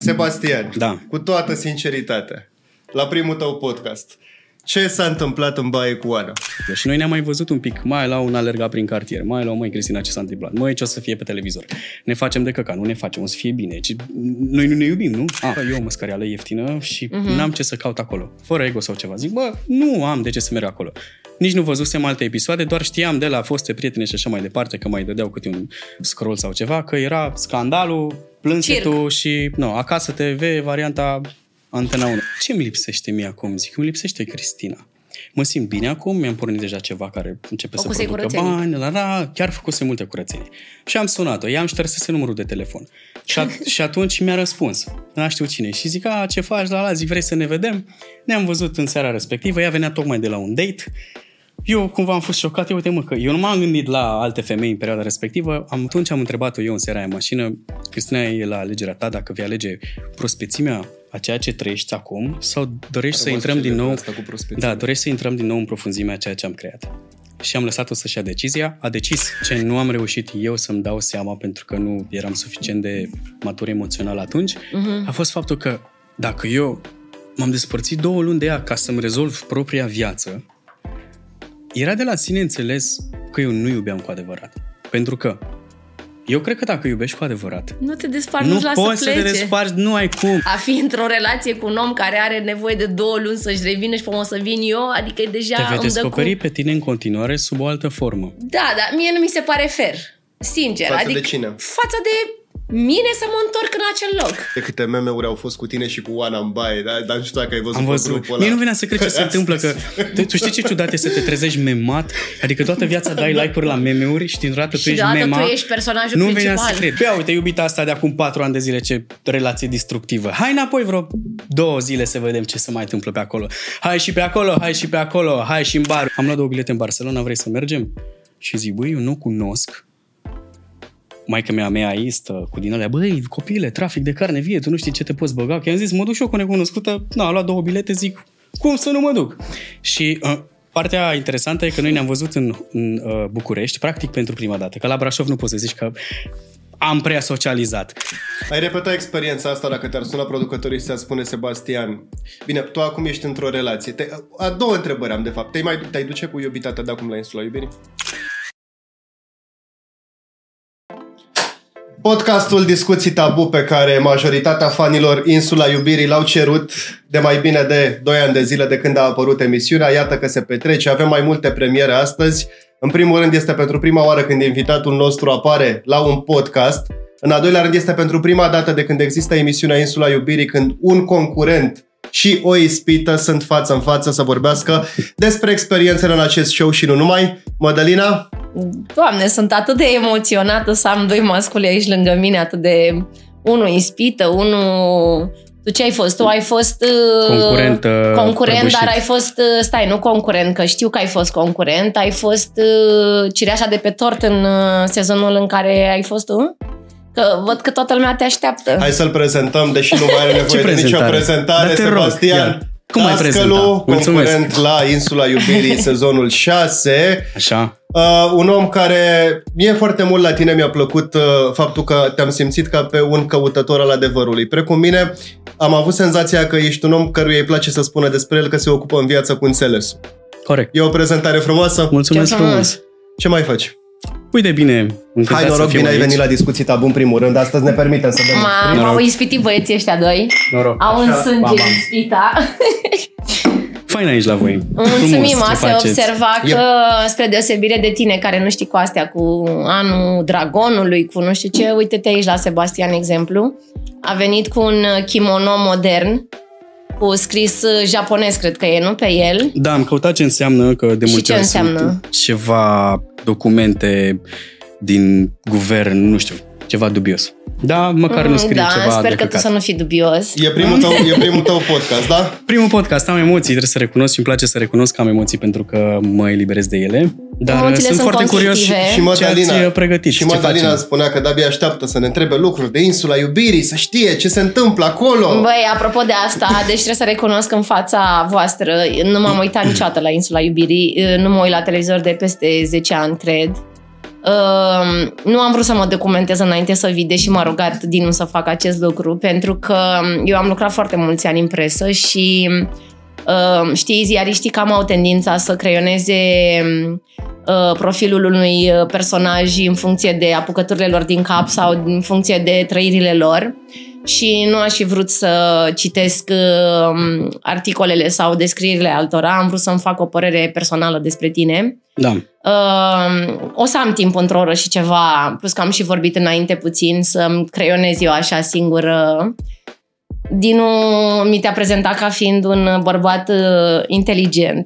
Sebastian, da. Cu toată sinceritatea, la primul tău podcast, ce s-a întâmplat în baie cu Ana? Și noi ne-am mai văzut un pic, mai la un alergat prin cartier, mai la măi, Cristina, ce s-a întâmplat? Măi, ce o să fie pe televizor? Ne facem de căcat, nu ne facem, o să fie bine. Noi nu ne iubim, nu? Eu o măscăreală ieftină și n-am ce să caut acolo. Fără ego sau ceva. Zic, nu am de ce să merg acolo. Nici nu văzusem alte episoade, doar știam de la foste prietene și așa mai departe, că mai dădeau câte un scroll sau ceva, că era scandalul, plânsetul și Acasă TV, varianta Antena 1. Ce mi lipsește mie acum? Zic, îmi lipsește Cristina. Mă simt bine acum, mi-am pornit deja ceva care începe să producă bani, chiar făcuse multe curățenii. Și am sunat-o, ea îmi ștersese numărul de telefon. Și atunci mi-a răspuns, nu știu cine. Și zic, ce faci la zic, vrei să ne vedem? Ne-am văzut în seara respectivă, ea venea tocmai de la un date. Eu cumva am fost șocat, uite că eu nu m-am gândit la alte femei în perioada respectivă. Atunci am întrebat-o eu în seara aia în mașină, Cristina, e la alegerea ta dacă vei alege prospețimea a ceea ce trăiești acum sau dorești să intrăm din nou, dorești să intrăm din nou în profunzimea a ceea ce am creat. Și am lăsat-o să-și ia decizia. A decis ce nu am reușit eu să-mi dau seama pentru că nu eram suficient de matur emoțional atunci. A fost faptul că dacă eu m-am despărțit 2 luni de ea ca să-mi rezolv propria viață, era de la sine înțeles că eu nu iubeam cu adevărat. Pentru că eu cred că dacă iubești cu adevărat, nu te desparți, nu poți să te desparți, nu ai cum. A fi într-o relație cu un om care are nevoie de 2 luni să-și revină și o să vin eu, adică deja te vei descoperi pe tine în continuare sub o altă formă. Da, dar mie nu mi se pare fair. Sincer. Față de cine? Față de mine să mă întorc în acel loc. De câte meme-uri au fost cu tine și cu Ana în baie, dar nu știu dacă ai văzut grupul ăla. Mie nu venea să cred ce se întâmplă, că tu știi ce ciudat e să te trezești memat? Adică toată viața dai like-uri la meme-uri și dintr-o dată tu ești memat. Tu ești personajul principal. Nu venea să cred. Uite, iubita asta de acum 4 ani de zile, ce relație distructivă. Hai înapoi vreo 2 zile să vedem ce se mai întâmplă pe acolo. Hai și pe acolo, hai și în bar. Am luat 2 bilete în Barcelona, vrei să mergem? Și zic, eu nu cunosc. Maică mea istă cu din alea, copile, trafic de carne vie, tu nu știi ce te poți băga. Că i-am zis, mă duc și eu cu o necunoscută, a luat 2 bilete, zic, cum să nu mă duc? Și partea interesantă e că noi ne-am văzut în București, practic pentru prima dată, că la Brașov nu poți să zici că am prea socializat. Ai repetat experiența asta dacă te-ar suna producătorii și ți-ar spune, Sebastian, bine, tu acum ești într-o relație. 2 întrebări am, de fapt. Te-ai duce cu iubita ta de acum la Insula Iubirii? Podcastul Discuții Tabu pe care majoritatea fanilor Insula Iubirii l-au cerut de mai bine de 2 ani de zile de când a apărut emisiunea. Iată că se petrece, avem mai multe premiere astăzi. În primul rând este pentru prima oară când invitatul nostru apare la un podcast. În al doilea rând este pentru prima dată de când există emisiunea Insula Iubirii, când un concurent și o ispită sunt față în față să vorbească despre experiențele în acest show și nu numai. Mădălina? Doamne, sunt atât de emoționată să am 2 masculi aici lângă mine, atât de... Unul ispită, unul... Tu ce ai fost? Tu ai fost concurent, dar ai fost... Stai, nu concurent, că știu că ai fost concurent. Ai fost cireașa de pe tort în sezonul în care ai fost tu? Că văd că toată lumea te așteaptă. Hai să-l prezentăm, deși nu mai are nevoie de nicio prezentare. Sebastian cum ai prezentat? Concurent la Insula Iubirii sezonul 6. Așa. Un om care mie foarte mult la tine mi-a plăcut faptul că te-am simțit ca pe un căutător al adevărului. Precum mine, am avut senzația că ești un om căruia îi place să spună despre el că se ocupă în viață cu înțelesul. Corect. E o prezentare frumoasă? Mulțumesc frumos. Ce mai faci? Uite bine. Hai, noroc, bine ai venit la Discuții Tabu în primul rând. Astăzi ne permitem să vedem. M-au ispitit băieții ăștia 2. Noroc. Au în sânge ispita. Fain aici la voi. Mulțumim, se observa că, spre deosebire de tine, care nu știi cu astea, cu anul dragonului, cu nu știu ce, uite-te aici la Sebastian, exemplu. A venit cu un kimono modern, cu scris japonez, cred că e, nu? Pe el. Da, am căutat ce înseamnă, că de multe ori sunt ceva documente din guvern, nu știu, ceva dubios. Da, măcar nu scrie ceva. Sper că tu să nu fii dubios. E primul tău podcast, da? Primul podcast, am emoții, trebuie să recunosc și îmi place să recunosc că am emoții pentru că mă eliberez de ele. Dar emoțiile sunt foarte curios și Mădălina, ce ați pregătit. Și Mădălina spunea că de-abia așteaptă să ne întrebe lucruri de Insula Iubirii, să știe ce se întâmplă acolo. Băi, apropo de asta, deci trebuie să recunosc în fața voastră, nu m-am uitat niciodată la Insula Iubirii, nu mă uit la televizor de peste 10 ani, cred. Nu am vrut să mă documentez înainte să vii, deși m-a rugat Dinu să fac acest lucru, pentru că eu am lucrat foarte mulți ani în presă și știi, ziariștii cam au tendința să creioneze profilul unui personaj în funcție de apucăturile lor din cap sau în funcție de trăirile lor. Și nu aș fi vrut să citesc articolele sau descrierile altora, am vrut să-mi fac o părere personală despre tine. Da. O să am timp într-o oră și ceva, plus că am și vorbit înainte puțin, să-mi creionez eu așa singură. Dinu mi te-a prezentat ca fiind un bărbat inteligent.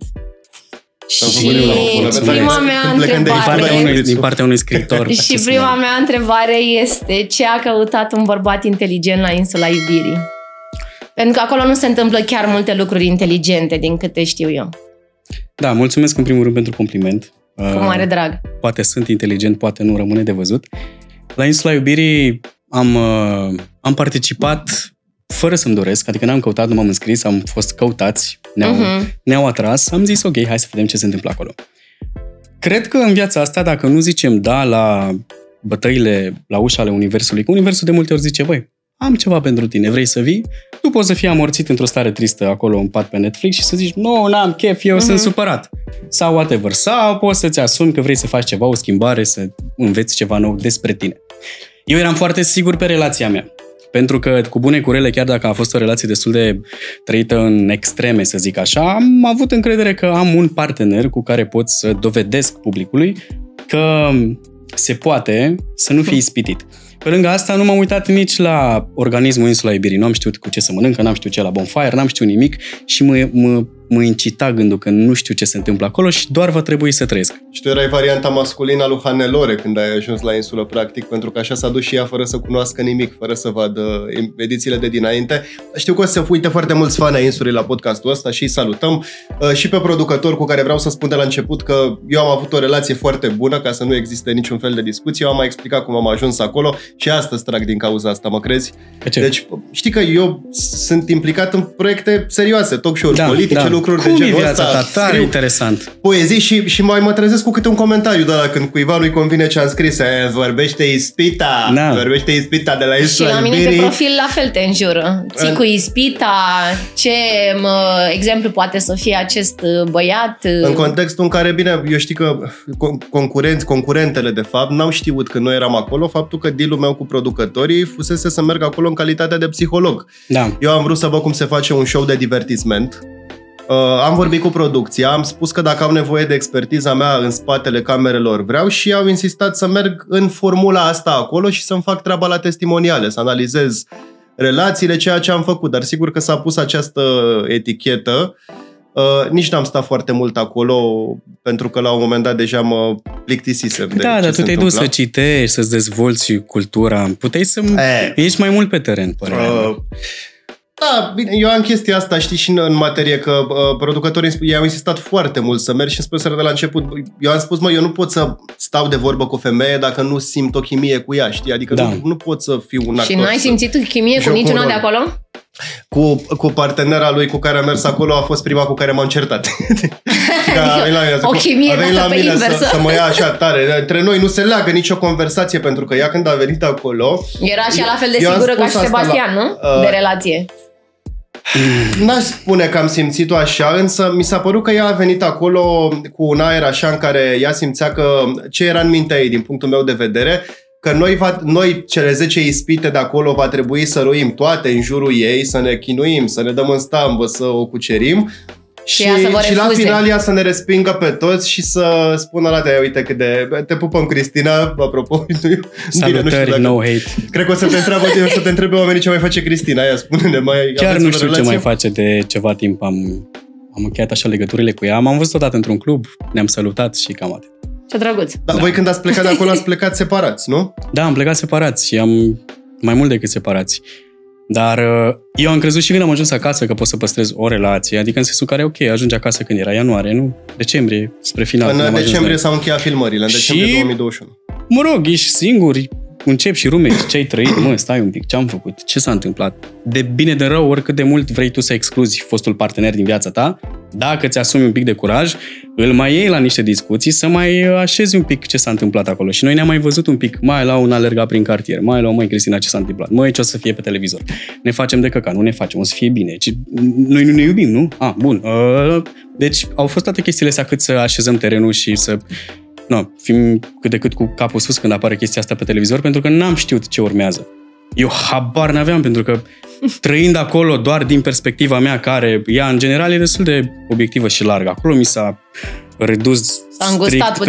Și prima mea întrebare din partea unui scriitor. Și prima mea întrebare este: ce a căutat un bărbat inteligent la Insula Iubirii? Pentru că acolo nu se întâmplă chiar multe lucruri inteligente, din câte știu eu. Da, mulțumesc în primul rând pentru compliment. Cu mare drag. Poate sunt inteligent, poate nu, rămâne de văzut. La Insula Iubirii am participat fără să-mi doresc, adică n-am căutat, nu m-am înscris, am fost căutați, ne-au atras, am zis ok, hai să vedem ce se întâmplă acolo. Cred că în viața asta, dacă nu zicem da la bătăile la ușa ale universului, că universul de multe ori zice, băi, am ceva pentru tine, vrei să vii? Tu poți să fii amorțit într-o stare tristă acolo în pat pe Netflix și să zici, nu, n-am chef, eu sunt supărat. Sau whatever. Sau poți să-ți asumi că vrei să faci ceva, o schimbare, să înveți ceva nou despre tine. Eu eram foarte sigur pe relația mea. Pentru că, cu bune cu rele, chiar dacă a fost o relație destul de trăită în extreme, să zic așa, am avut încredere că am un partener cu care pot să dovedesc publicului că se poate să nu fie ispitit. Pe lângă asta, nu m-am uitat nici la organismul Insula Iubirii. Nu am știut cu ce să mănâncă, n-am știut ce la Bonfire, n-am știut nimic și mă incita gândul că nu știu ce se întâmplă acolo și doar va trebui să trăiesc. Și tu erai varianta masculină a lui Hannelore când ai ajuns la insulă, practic, pentru că așa s-a dus și ea fără să cunoască nimic, fără să vadă edițiile de dinainte. Știu că o să se uite foarte mulți fani ai insulei la podcastul ăsta și îi salutăm. Și pe producător, cu care vreau să spun de la început că eu am avut o relație foarte bună, ca să nu existe niciun fel de discuție. Eu am mai explicat cum am ajuns acolo și astăzi trag din cauza asta, mă crezi? Deci, știi că eu sunt implicat în proiecte serioase, talk show-uri politice, lucruri de genul ăsta. Tare interesant. Poezii și mai mă trezesc cu câte un comentariu de la când cuiva nu-i convine ce am scris. Vorbește ispita, vorbește ispita de la Insula Iubirii. Și la mine pe profil la fel te înjură. Ții cu ispita, ce exemplu poate să fie acest băiat? În contextul în care, bine, eu știu că concurentele de fapt n-au știut că noi eram acolo, faptul că deal-ul meu cu producătorii fusese să merg acolo în calitate de psiholog. Da. Eu am vrut să văd cum se face un show de divertisment. Am vorbit cu producția, am spus că dacă au nevoie de expertiza mea în spatele camerelor vreau și au insistat să merg în formula asta acolo și să-mi fac treaba la testimoniale, să analizez relațiile, ceea ce am făcut. Dar sigur că s-a pus această etichetă. Nici n-am stat foarte mult acolo pentru că la un moment dat deja mă plictisisem de dar ce tu te-ai dus să citești, să-ți dezvolți cultura. Puteai să ieși mai mult pe teren, Da, bine, eu am chestia asta, știi, și în materie că producătorii i-au insistat foarte mult să merg și îmi spus de la început, eu am spus, eu nu pot să stau de vorbă cu o femeie dacă nu simt o chimie cu ea, știi? Adică nu pot să fiu un actor. Și n-ai simțit chimie cu niciuna de acolo? Cu partenera lui cu care am mers acolo a fost prima cu care m-am certat. O chimie dată pe inversă. Să mă ia așa tare. Între noi nu se leagă nicio conversație, pentru că ea când a venit acolo... Era și la fel de sigură ca și Sebastian, nu? De relație. N-aș spune că am simțit-o așa, însă mi s-a părut că ea a venit acolo cu un aer așa în care ea simțea că ce era în mintea ei, din punctul meu de vedere, că noi cele 10 ispite de acolo va trebui să roim toate în jurul ei, să ne chinuim, să ne dăm în stambă, să o cucerim. Și la final ea să ne respingă pe toți și să spună la te, uite cât de... Te pupăm, Cristina, apropo. Salutări, no hate. Cred că o să te întrebe oamenii ce mai face Cristina. Aia, spune-ne, chiar nu știu ce mai face de ceva timp. Am încheiat așa legăturile cu ea. M-am văzut odată într-un club, ne-am salutat și cam atât. Ce drăguț. Dar voi când ați plecat de acolo, ați plecat separați, nu? Da, am plecat separați și am mai mult decât separați. Dar eu am crezut și când am ajuns acasă că pot să păstrez o relație, adică în sensul care, ok, ajungi acasă când era ianuarie, nu? Decembrie, spre final. În decembrie s-au încheiat filmările, în decembrie 2021. Mă rog, ești singur, începi și rumegi, ce ai trăit, stai un pic, ce am făcut, ce s-a întâmplat? De bine de rău, oricât de mult vrei tu să excluzi fostul partener din viața ta, Dacă ți asumi un pic de curaj, îl mai iei la niște discuții să mai așezi un pic ce s-a întâmplat acolo. Și noi ne-am mai văzut un pic, mai la un alergat prin cartier, mai la măi Cristina, ce s-a întâmplat, măi ce o să fie pe televizor. Ne facem de căcat, nu ne facem, o să fie bine. Noi nu ne iubim, nu? Bun. Deci au fost toate chestiile astea cât să așezăm terenul și să fim cât de cât cu capul sus când apare chestia asta pe televizor, pentru că n-am știut ce urmează. Eu habar n-aveam, pentru că trăind acolo doar din perspectiva mea, care ea în general e destul de obiectivă și largă. Acolo mi s-a redus strict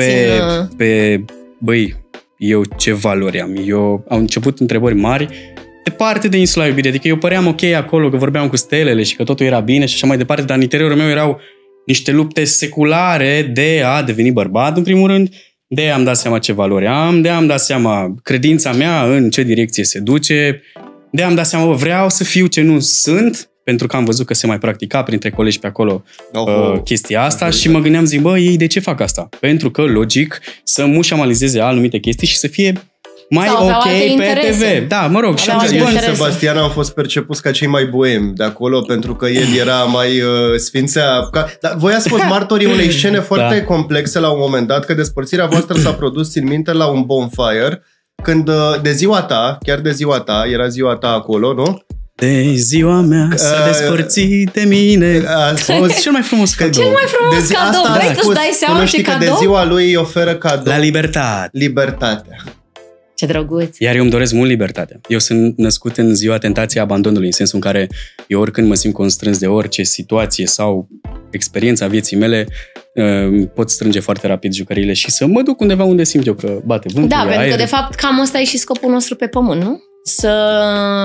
pe băi, eu ce valori am? Au început întrebări mari departe de insula iubirii. Adică eu păream ok acolo, că vorbeam cu stelele și că totul era bine și așa mai departe, dar în interiorul meu erau niște lupte seculare de a deveni bărbat, în primul rând, de am dat seama ce valori am, de am dat seama credința mea în ce direcție se duce, de am dat seama, vreau să fiu ce nu sunt, pentru că am văzut că se mai practica printre colegi pe acolo chestia asta și mă gândeam, zic, ei de ce fac asta? Pentru că, logic, să mușamalizeze anumite chestii și să fie mai sau ok pe TV. Da, mă rog. Și Sebastian au fost percepuți ca cei mai boemi de acolo, pentru că el era mai sfințea. Dar voi ați fost martorii unei scene foarte complexe la un moment dat, că despărțirea voastră s-a produs, țin minte, la un bonfire, când de ziua ta, chiar de ziua ta, era ziua ta acolo, nu? De ziua mea s-a despărțit de mine. A fost cel mai frumos cadou. Cel mai frumos cadou. Vrei să-ți dai seama ce cadou? De ziua lui îi oferă cadou. La libertate. Libertatea. Ce drăguț. Iar eu îmi doresc mult libertatea. Eu sunt născut în ziua tentației abandonului, în sensul în care eu oricând mă simt constrâns de orice situație sau experiența vieții mele, pot strânge foarte rapid jucăriile și să mă duc undeva unde simt eu că bate vântul. Da, pentru că de fapt cam ăsta e și scopul nostru pe pământ, nu? Să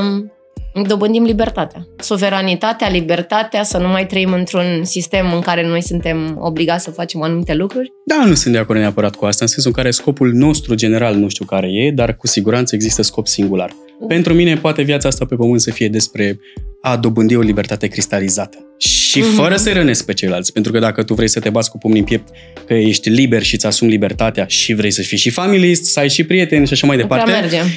dobândim libertatea. Suveranitatea, libertatea, să nu mai trăim într-un sistem în care noi suntem obligați să facem anumite lucruri. Da, nu sunt de acord neapărat cu asta, în sensul în care scopul nostru general nu știu care e, dar cu siguranță există scop singular. Pentru mine poate viața asta pe pământ să fie despre a dobândi o libertate cristalizată. Și fără să rănesc pe ceilalți, pentru că dacă tu vrei să te bați cu pumnii în piept, că ești liber și îți asumi libertatea și vrei să fii și familist, să ai și prieteni și așa mai departe,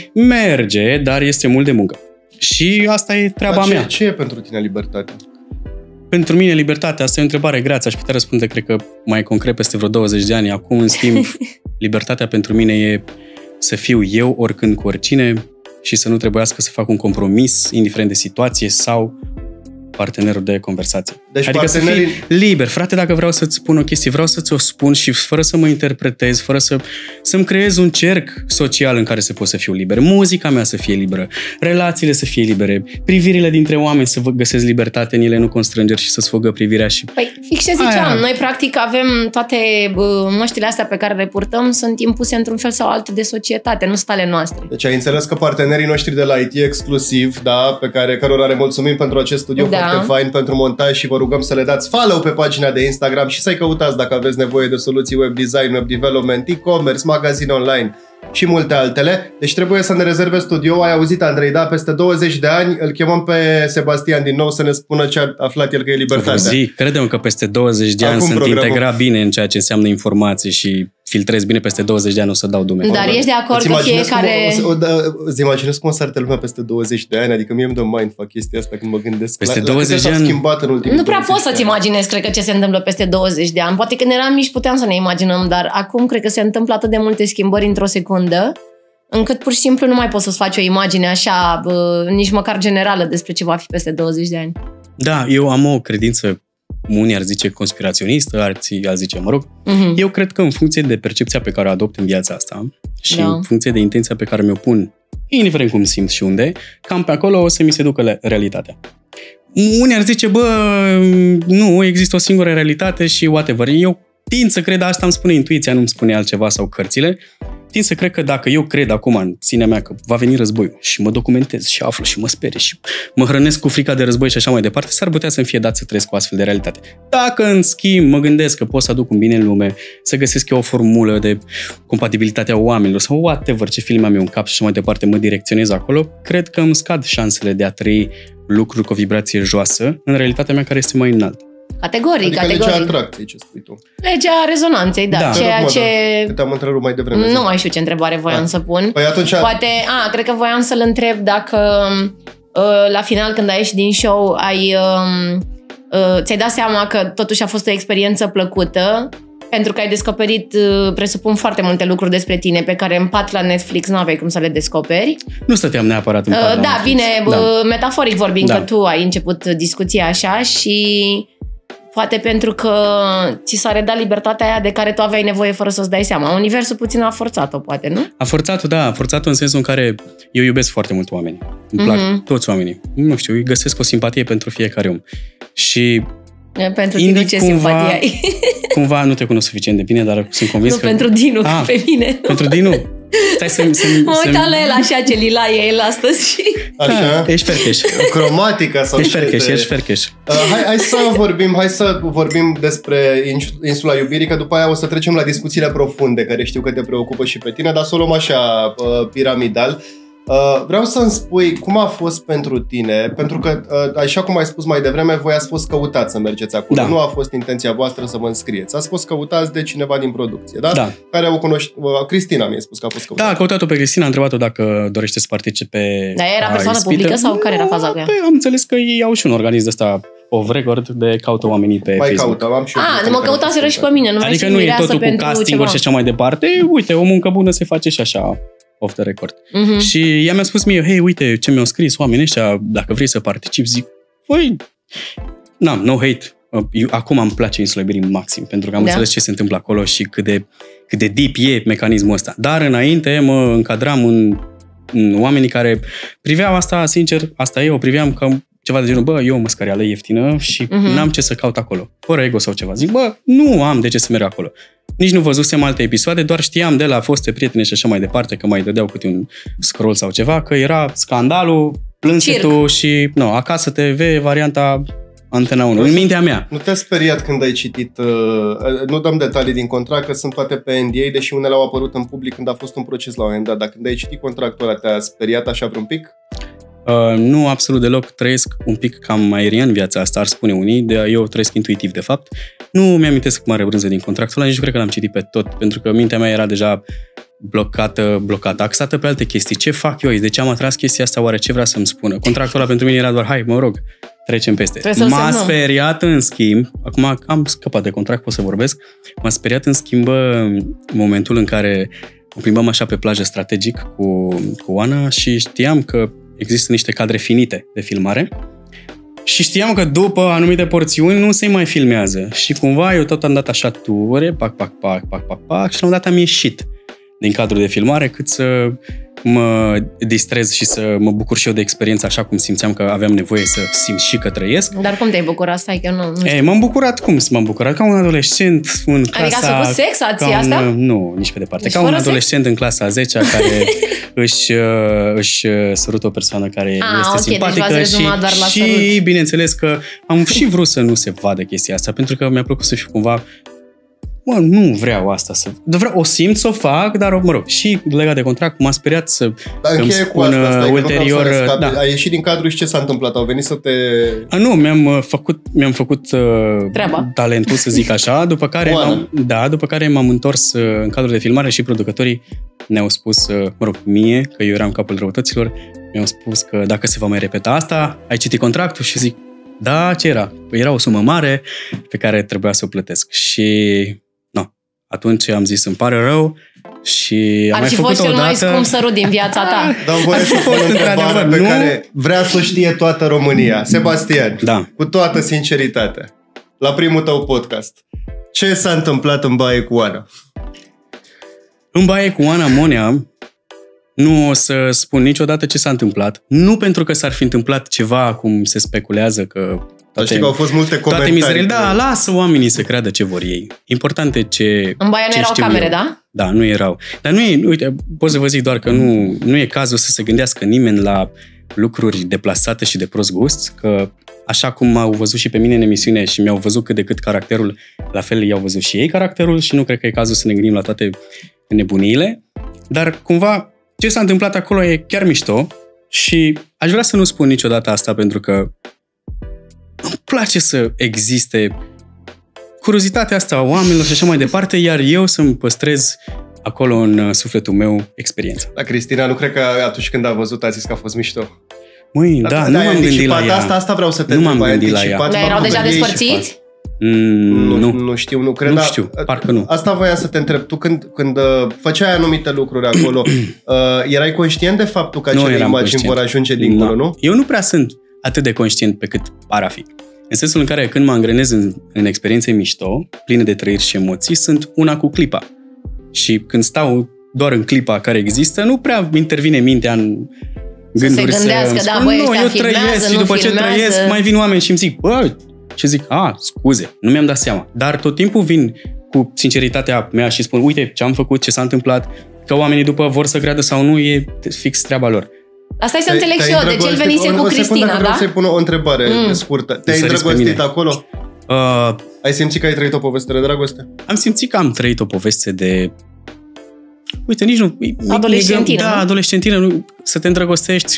merge, dar este mult de muncă. Și asta e treaba mea. Ce e pentru tine libertatea? Pentru mine libertatea, asta e o întrebare grea, aș putea răspunde, cred că mai concret peste vreo 20 de ani. Acum, în schimb, libertatea pentru mine e să fiu eu oricând cu oricine și să nu trebuiască să fac un compromis, indiferent de situație sau partenerul de conversație. Deci adică să fii liber. Frate, dacă vreau să-ți spun o chestie, vreau să ți-o spun și fără să mă interpretez, fără să-mi creez un cerc social în care să pot să fiu liber. Muzica mea să fie liberă, relațiile să fie libere, privirile dintre oameni să găsesc libertate în ele, nu constrângeri și să-ți fugă privirea și... Păi, fix ce ziceam, noi practic avem toate măștile astea pe care le purtăm, sunt impuse într-un fel sau altul de societate, nu sunt ale noastre. Deci ai înțeles că partenerii noștri de la IT exclusiv, da, cărora le mulțumim pentru acest studiu foarte fain, pentru montaj și vă rugăm să le dați follow pe pagina de Instagram și să-i căutați dacă aveți nevoie de soluții web design, web development, e-commerce, magazin online și multe altele. Deci trebuie să ne rezerve studio. Ai auzit, Andrei, da? Peste 20 de ani îl chemăm pe Sebastian din nou să ne spună ce a aflat el că e libertatea. Credem că peste 20 de ani sunt integrat bine în ceea ce înseamnă informații și filtrez bine, peste 20 de ani o să dau dume. Dar ești de acord că fiecare... Îți imaginezi cum o să arte lumea peste 20 de ani? Adică mie îmi dă mindfuck chestia asta când mă gândesc. Peste 20 de ani... schimbat în ultimii nu prea poți să-ți imaginezi, cred că, ce se întâmplă peste 20 de ani. Poate când eram mici puteam să ne imaginăm, dar acum cred că se întâmplă atât de multe schimbări într-o secundă, încât pur și simplu nu mai poți să-ți faci o imagine așa, nici măcar generală, despre ce va fi peste 20 de ani. Da, eu am o credință, unii ar zice conspiraționistă, alții ar zice, mă rog. Eu cred că în funcție de percepția pe care o adopt în viața asta și în funcție de intenția pe care mi-o pun, indiferent cum simt și unde, cam pe acolo o să mi se ducă realitatea. Unii ar zice, nu, există o singură realitate și whatever. Eu tind să cred, asta îmi spune intuiția, nu îmi spune altceva sau cărțile, tind să cred că dacă eu cred acum în sinea mea că va veni războiul și mă documentez și aflu și mă sperie și mă hrănesc cu frica de război și așa mai departe, s-ar putea să-mi fie dat să trăiesc cu astfel de realitate. Dacă, în schimb, mă gândesc că pot să aduc un bine în lume, să găsesc eu o formulă de compatibilitatea oamenilor sau whatever, ce film am eu în cap și așa mai departe, mă direcționez acolo, cred că îmi scad șansele de a trăi lucruri cu o vibrație joasă în realitatea mea care este mai înaltă. Categoric. Legea atracției, ce spui tu. Legea rezonanței, da. Ceea ce... Te-am întrerupt mai devreme. Nu mai știu ce întrebare voiam să pun. Păi atunci... Poate, cred că voiam să-l întreb dacă la final, când ai ieșit din show, ai ți-ai dat seama că totuși a fost o experiență plăcută, pentru că ai descoperit, presupun, foarte multe lucruri despre tine pe care în pat la Netflix nu aveai cum să le descoperi. Nu stăteam neapărat în pat la Netflix. Bine, metaforic vorbind, că tu ai început discuția așa și poate pentru că ți s-a redat libertatea aia de care tu aveai nevoie fără să-ți dai seama. Universul puțin a forțat-o, poate, nu? A forțat-o, da. A forțat-o în sensul în care eu iubesc foarte mult oamenii. Îmi plac toți oamenii. Nu știu, îi găsesc o simpatie pentru fiecare om. Și pentru tine ce simpatie ai? Cumva nu te cunosc suficient de bine, dar sunt convins că... Nu, pentru Dinu, pe mine. Pentru Dinu? Stai mă uitam la el așa, ce lila e el astăzi și... Așa? Ești fercheș. Cromatica sau... Ești fercheș. Hai să vorbim despre Insula Iubirii, că după aia o să trecem la discuțiile profunde, care știu că te preocupă și pe tine, dar să o luăm așa, piramidal. Vreau să-mi spui cum a fost pentru tine, pentru că, așa cum ai spus mai devreme, voi ați fost căutați să mergeți acolo. Da. Nu a fost intenția voastră să vă înscrieți. Ați fost căutați de cineva din producție, da? Da. Care o cunoști. Cristina mi-a spus că a fost căutată. Da, a căutat-o pe Cristina, a întrebat-o dacă dorește să participe. Dar era persoană publică sau care era faza cu ea? Am înțeles că ei au și un organism de ăsta off record de caută oamenii pe Facebook. Caută, am și eu. Mă căutaseră și pe mine. Adică nu e totul cu casting-uri și așa mai departe. Uite, o muncă bună se face și așa. Off the record. Și ea mi-a spus mie, hei, uite ce mi-au scris oamenii ăștia, dacă vrei să participi, zic, păi, no hate. Acum îmi place Insula Iubirii maxim, pentru că am înțeles ce se întâmplă acolo și cât de deep e mecanismul ăsta. Dar înainte mă încadram în oamenii care priveau asta, sincer, asta e, o priveam ca ceva de genul, eu o măscărială ieftină și n-am ce să caut acolo. Fără ego sau ceva. Zic, nu am de ce să merg acolo. Nici nu văzusem alte episoade, doar știam de la foste prietene și așa mai departe, că mai dădeau câte un scroll sau ceva, că era scandalul, plânsetul și Acasă TV, varianta Antena 1, în mintea mea. Nu te-a speriat când ai citit, nu dăm detalii din contract, că sunt toate pe NDA, deși unele au apărut în public când a fost un proces la un moment dat, dar când ai citit contractul ăla, te-a speriat așa vreun pic? Nu, absolut deloc. Trăiesc un pic cam aerian viața asta, ar spune unii, eu trăiesc intuitiv, de fapt. Nu mi-amintesc mare brânză din contractul ăla, nici nu cred că l-am citit pe tot, pentru că mintea mea era deja blocată, axată pe alte chestii. Ce fac eu aici? De ce am atras chestia asta? Oare ce vrea să-mi spună? Contractul ăla pentru mine era doar, hai, mă rog, trecem peste. M-a speriat, în schimb, acum am scăpat de contract, pot să vorbesc, m-a speriat, în schimb, momentul în care o plimbam așa pe plajă strategic cu Oana și știam că există niște cadre finite de filmare și știam că după anumite porțiuni nu se mai filmează. Și cumva eu tot am dat așa ture, pac, și la un dat am ieșit din cadrul de filmare cât să mă distrez și să mă bucur și eu de experiență așa cum simțeam că aveam nevoie să simt și că trăiesc. Dar cum te-ai bucurat? Stai că nu știu. M-am bucurat, m-am bucurat? Ca un adolescent în clasa... Adică ați făcut sex asta? Nu, nici pe departe. Deci ca un adolescent în clasa 10-a care își sărută o persoană care este simpatică și bineînțeles că am și vrut să nu se vadă chestia asta, pentru că mi-a plăcut să fiu cumva nu vreau asta o simt să o fac, dar mă rog, și legat de contract m-a speriat să îmi spun ulterior. Ai ieșit din cadru și ce s-a întâmplat? Au venit să te... Nu, mi-am făcut talentul, să zic așa, după care m-am întors în cadrul de filmare și producătorii ne-au spus, mie, că eu eram capul răutăților, mi-au spus că dacă se va mai repeta asta, ai citit contractul și zic, da, ce era? Era o sumă mare pe care trebuia să o plătesc și atunci am zis, îmi pare rău și am mai făcut o dată. Ar fi fost cel mai scump sărut din viața ta. Dar voie să pun o întrebare pe care vrea să o știe toată România. Sebastian, cu toată sinceritatea, la primul tău podcast, ce s-a întâmplat în baie cu Oana? În baie cu Oana Monea nu o să spun niciodată ce s-a întâmplat. Nu pentru că s-ar fi întâmplat ceva cum se speculează că știi că au fost multe comentarii. Lasă oamenii să creadă ce vor ei. Important e ce... În baia nu erau camere, da? Da, nu erau. Dar uite, pot să vă zic doar că nu e cazul să se gândească nimeni la lucruri deplasate și de prost gust, că așa cum m-au văzut și pe mine în emisiune și mi-au văzut cât de cât caracterul, la fel i-au văzut și ei caracterul și nu cred că e cazul să ne gândim la toate nebuniile. Dar cumva ce s-a întâmplat acolo e chiar mișto și aș vrea să nu spun niciodată asta pentru că îmi place să existe curiozitatea asta a oamenilor și așa mai departe, iar eu să-mi păstrez acolo în sufletul meu experiența. Da, Cristina, nu cred că atunci când a văzut a zis că a fost mișto. Măi, da, nu m-am gândit la ea. Asta vreau să te întreb. Nu m-am gândit la ea. Dar erau deja despărțiți? Nu știu, nu cred. Nu știu, parcă nu. Asta voiam să te întreb. Tu când făceai anumite lucruri acolo, erai conștient de faptul că acele imagini vor ajunge dincolo, nu? Eu nu prea sunt atât de conștient pe cât par a fi. În sensul în care când mă angrenez în experiențe mișto, pline de trăiri și emoții, sunt una cu clipa. Și când stau doar în clipa care există, nu prea intervine mintea în gânduri să se gândească, da, băi, eu trăiesc și după ce trăiesc mai vin oameni și îmi zic, bă, și zic, scuze, nu mi-am dat seama. Dar tot timpul vin cu sinceritatea mea și spun, uite ce am făcut, ce s-a întâmplat, că oamenii după vor să creadă sau nu, e fix treaba lor. Asta e să înțeleg și eu, de ce el venise cu Cristina, da? Vreau să-i pun o întrebare scurtă. Te-ai îndrăgostit acolo? Ai simțit că ai trăit o poveste de dragoste? Am simțit că am trăit o poveste de... Uite, nici nu... Adolescentină. Da, adolescentină. Să te îndrăgostești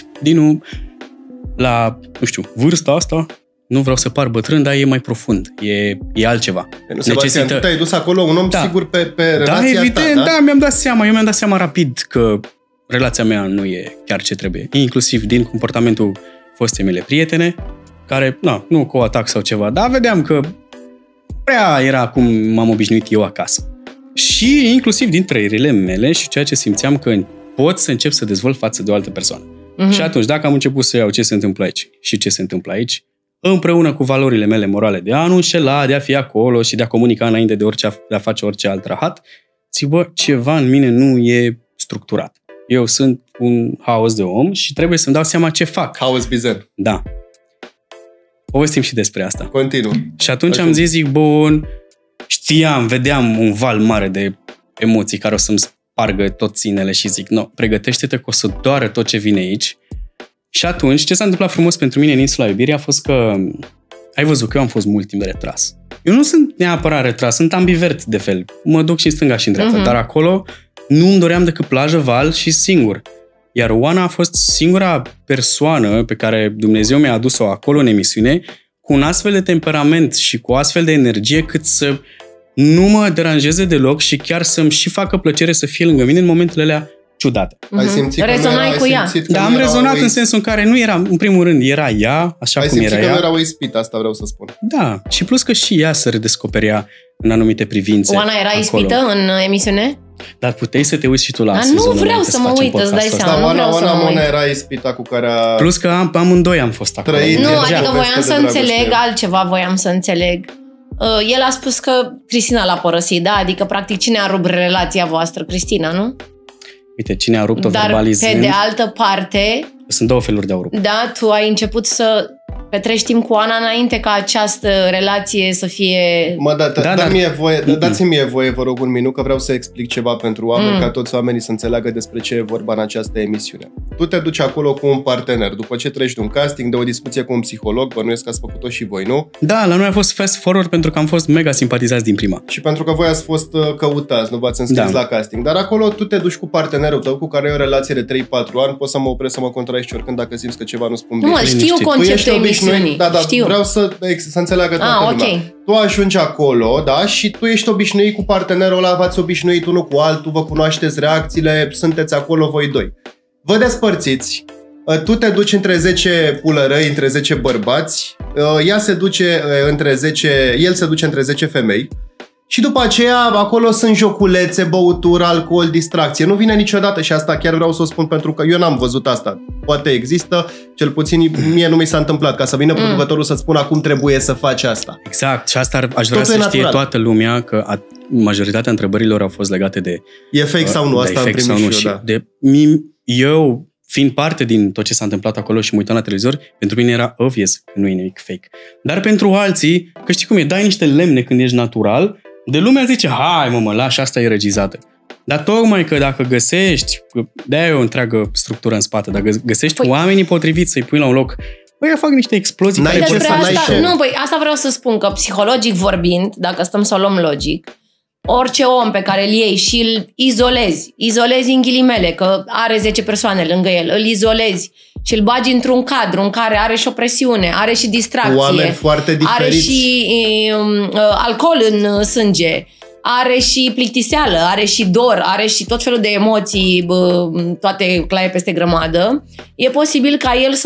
la, nu știu, vârsta asta. Nu vreau să par bătrân, dar e mai profund. E altceva. Sebastian, tu te-ai dus acolo un om sigur pe relația ta, evident, da? Mi-am dat seama. Eu mi-am dat seama rapid că relația mea nu e chiar ce trebuie. Inclusiv din comportamentul fostei mele prietene, care, nu cu atac sau ceva, dar vedeam că prea era cum m-am obișnuit eu acasă. Și inclusiv din trăirile mele și ceea ce simțeam că pot să încep să dezvolt față de o altă persoană. Și atunci, dacă am început să iau ce se întâmplă aici și ce se întâmplă aici, împreună cu valorile mele morale de a nu înșela, de a fi acolo și de a comunica înainte de a face orice alt rahat, zic, ceva în mine nu e structurat. Eu sunt un haos de om și trebuie să-mi dau seama ce fac. Haos bizar. Da. Povestim și despre asta. Continuu. Și atunci am zis, bun, vedeam un val mare de emoții care o să-mi spargă tot ținele și zic, pregătește-te că o să doară tot ce vine aici. Și atunci, ce s-a întâmplat frumos pentru mine în Insula Iubirii a fost că, ai văzut că eu am fost mult timp retras. Eu nu sunt neapărat retras, sunt ambivert de fel. Mă duc și în stânga și în dreapta, dar acolo nu îmi doream decât plajă, val și singur. Iar Oana a fost singura persoană pe care Dumnezeu mi-a adus-o acolo în emisiune cu un astfel de temperament și cu o astfel de energie cât să nu mă deranjeze deloc și chiar să-mi și facă plăcere să fie lângă mine în momentele alea ciudate. Ai simțit Rezonai cu ea. Da, am rezonat în sensul în care nu era, în primul rând, era ea, așa cum era ea. Ai simțit că nu era o ispită, asta vreau să spun. Da, și plus că și ea se redescoperea în anumite privințe. Oana era ispită în emisiune? Dar puteai să te uiți și tu la sezonul. Nu vreau să mă uit, îți dai seama. Oana era ispita cu care a... Plus că amândoi am fost acolo. Nu, adică voiam să înțeleg altceva, voiam să înțeleg. El a spus că Cristina l-a părăsit, da? Adică, practic, cine a rupt relația voastră? Cristina, nu? Uite, cine a rupt-o verbalizând... Dar, pe de altă parte... Sunt două feluri de a rupt. Da, tu ai început să petrești timp cu Ana înainte ca această relație să fie... Dați-mi voie, vă rog, un minut, că vreau să explic ceva pentru oameni, ca toți oamenii să înțeleagă despre ce e vorba în această emisiune. Tu te duci acolo cu un partener, după ce treci de un casting, de o discuție cu un psiholog, bănuiesc că ați făcut-o și voi, nu? Da, la noi a fost fast forward pentru că am fost mega simpatizați din prima. Și pentru că voi ați fost căutați, nu v-ați înscris la casting. Dar acolo tu te duci cu partenerul tău, cu care ai o relație de 3-4 ani, poți să mă opresc, să mă contrazici oricând dacă simți că ceva nu spun bine. Nu, știu conceptul emisiunii. Știu. Vreau să înțeleagă toată lumea. Okay. Tu ajungi acolo, da, și tu ești obișnuit cu partenerul ăla, v-ați obișnuit unul cu altul, vă cunoașteți reacțiile, sunteți acolo voi doi. Vă despărțiți, tu te duci între 10 pulărăi, între 10 bărbați, el se duce între 10 femei. Și după aceea, acolo sunt joculețe, băutură, alcool, distracție. Nu vine niciodată și asta chiar vreau să o spun pentru că eu n-am văzut asta. Poate există, cel puțin mie nu mi s-a întâmplat, ca să vină producătorul să-ți spună acum trebuie să faci asta. Exact, și asta aș vrea să știe toată lumea, că majoritatea întrebărilor au fost legate de... E fake sau nu, asta am primit și eu, da. Eu, fiind parte din tot ce s-a întâmplat acolo și mă uitam la televizor, pentru mine era obvious că nu e nimic fake. Dar pentru alții, că știi cum e, dai niște lemne când ești natural, de lumea zice, hai mă lași, asta e regizată. Dar tocmai că dacă găsești, de-aia e o întreagă structură în spate, dacă găsești oamenii potriviți să-i pui la un loc, eu fac niște explozii care pot să asta vreau să spun, că psihologic vorbind, dacă stăm să o luăm logic, orice om pe care îl iei și îl izolezi în ghilimele, că are 10 persoane lângă el, îl izolezi și îl bagi într-un cadru în care are și o presiune, are și distracție, oameni foarte diferiți, are și alcool în sânge, are și plictiseală, are și dor, are și tot felul de emoții, toate claie peste grămadă, e posibil ca el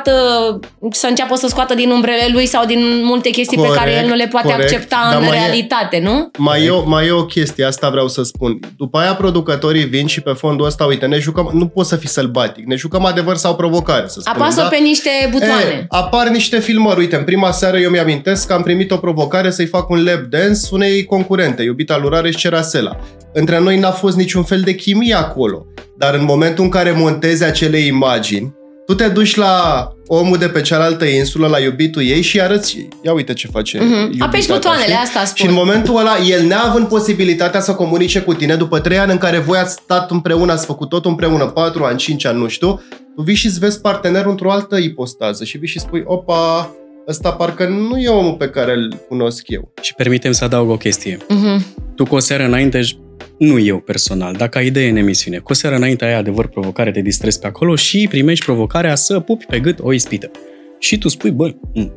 să înceapă să scoată din umbrele lui sau din multe chestii pe care el nu le poate accepta în realitate, nu? Mai e o chestie, asta vreau să spun. După aia producătorii vin și pe fondul ăsta, uite, ne jucăm, nu poți să fii sălbatic, ne jucăm adevăr sau provocare, să spunem. Apasă pe niște butoane. Apar niște filmări, uite, în prima seară eu mi-amintesc că am primit o provocare să-i fac un lap dance unei concurente, iubita lui Rareș Cerasela. Între noi n-a fost niciun fel de chimie acolo, dar în momentul în care montezi acele imagini, tu te duci la omul de pe cealaltă insulă, la iubitul ei și arăți, ia uite ce face. Apeși butoanele, asta spun. Și în momentul ăla, el neavând posibilitatea să comunice cu tine, după 3 ani în care voi ați stat împreună, ați făcut tot împreună, 4 ani, 5 ani, nu știu, tu vii și îți vezi partenerul într-o altă ipostază și vii și spui, opa, ăsta parcă nu e omul pe care îl cunosc eu. Și permitem să adaug o chestie. Tu cu o seară înainte, nu eu personal, dacă ai idee în emisiune, cu o seară înainte ai adevăr provocare, te distrezi pe acolo și primești provocarea să pupi pe gât o ispită. Și tu spui, bă,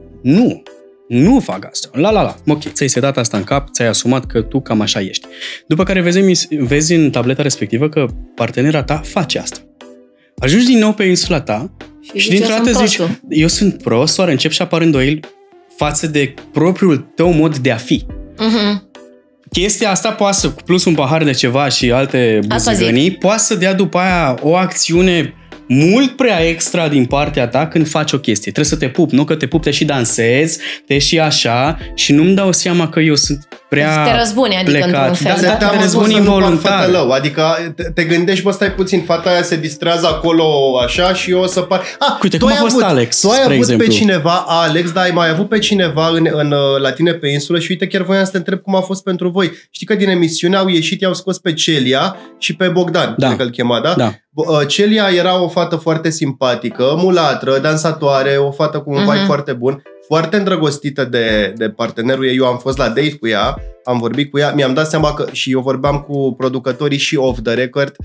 nu fac asta. La. Ok, ți-ai setat asta în cap, ți-ai asumat că tu cam așa ești. După care vezi în tableta respectivă că partenera ta face asta. Ajungi din nou pe insula ta și dintr-o dată zici, eu sunt prost, oare încep și apar îndoieli față de propriul tău mod de a fi. Chestia asta poate să, plus un pahar de ceva și alte buzăgănii, poate să dea după aia o acțiune mult prea extra din partea ta când faci o chestie. Trebuie să te pup, nu că te pup, te și dansezi, te și așa și nu-mi dau seama că eu sunt prea te răzbuni, adică plecat. Într-un fel. Da, te răzbuni involuntar. Adică te gândești, bă, stai puțin, fata aia se distrează acolo așa și eu o să par... Uite, cum a fost Alex, tu ai avut exemplu. Pe cineva, Alex, dar ai mai avut pe cineva la tine pe insulă și uite, chiar voiam să te întreb cum a fost pentru voi. Știi că din emisiune au ieșit, i-au scos pe Celia și pe Bogdan, cred că îl chema, da? Da. Celia era o fată foarte simpatică, mulatră, dansatoare, o fată cu un vibe foarte bun, foarte îndrăgostită de partenerul ei. Eu am fost la date cu ea, am vorbit cu ea, mi-am dat seama că și eu vorbeam cu producătorii și off the record,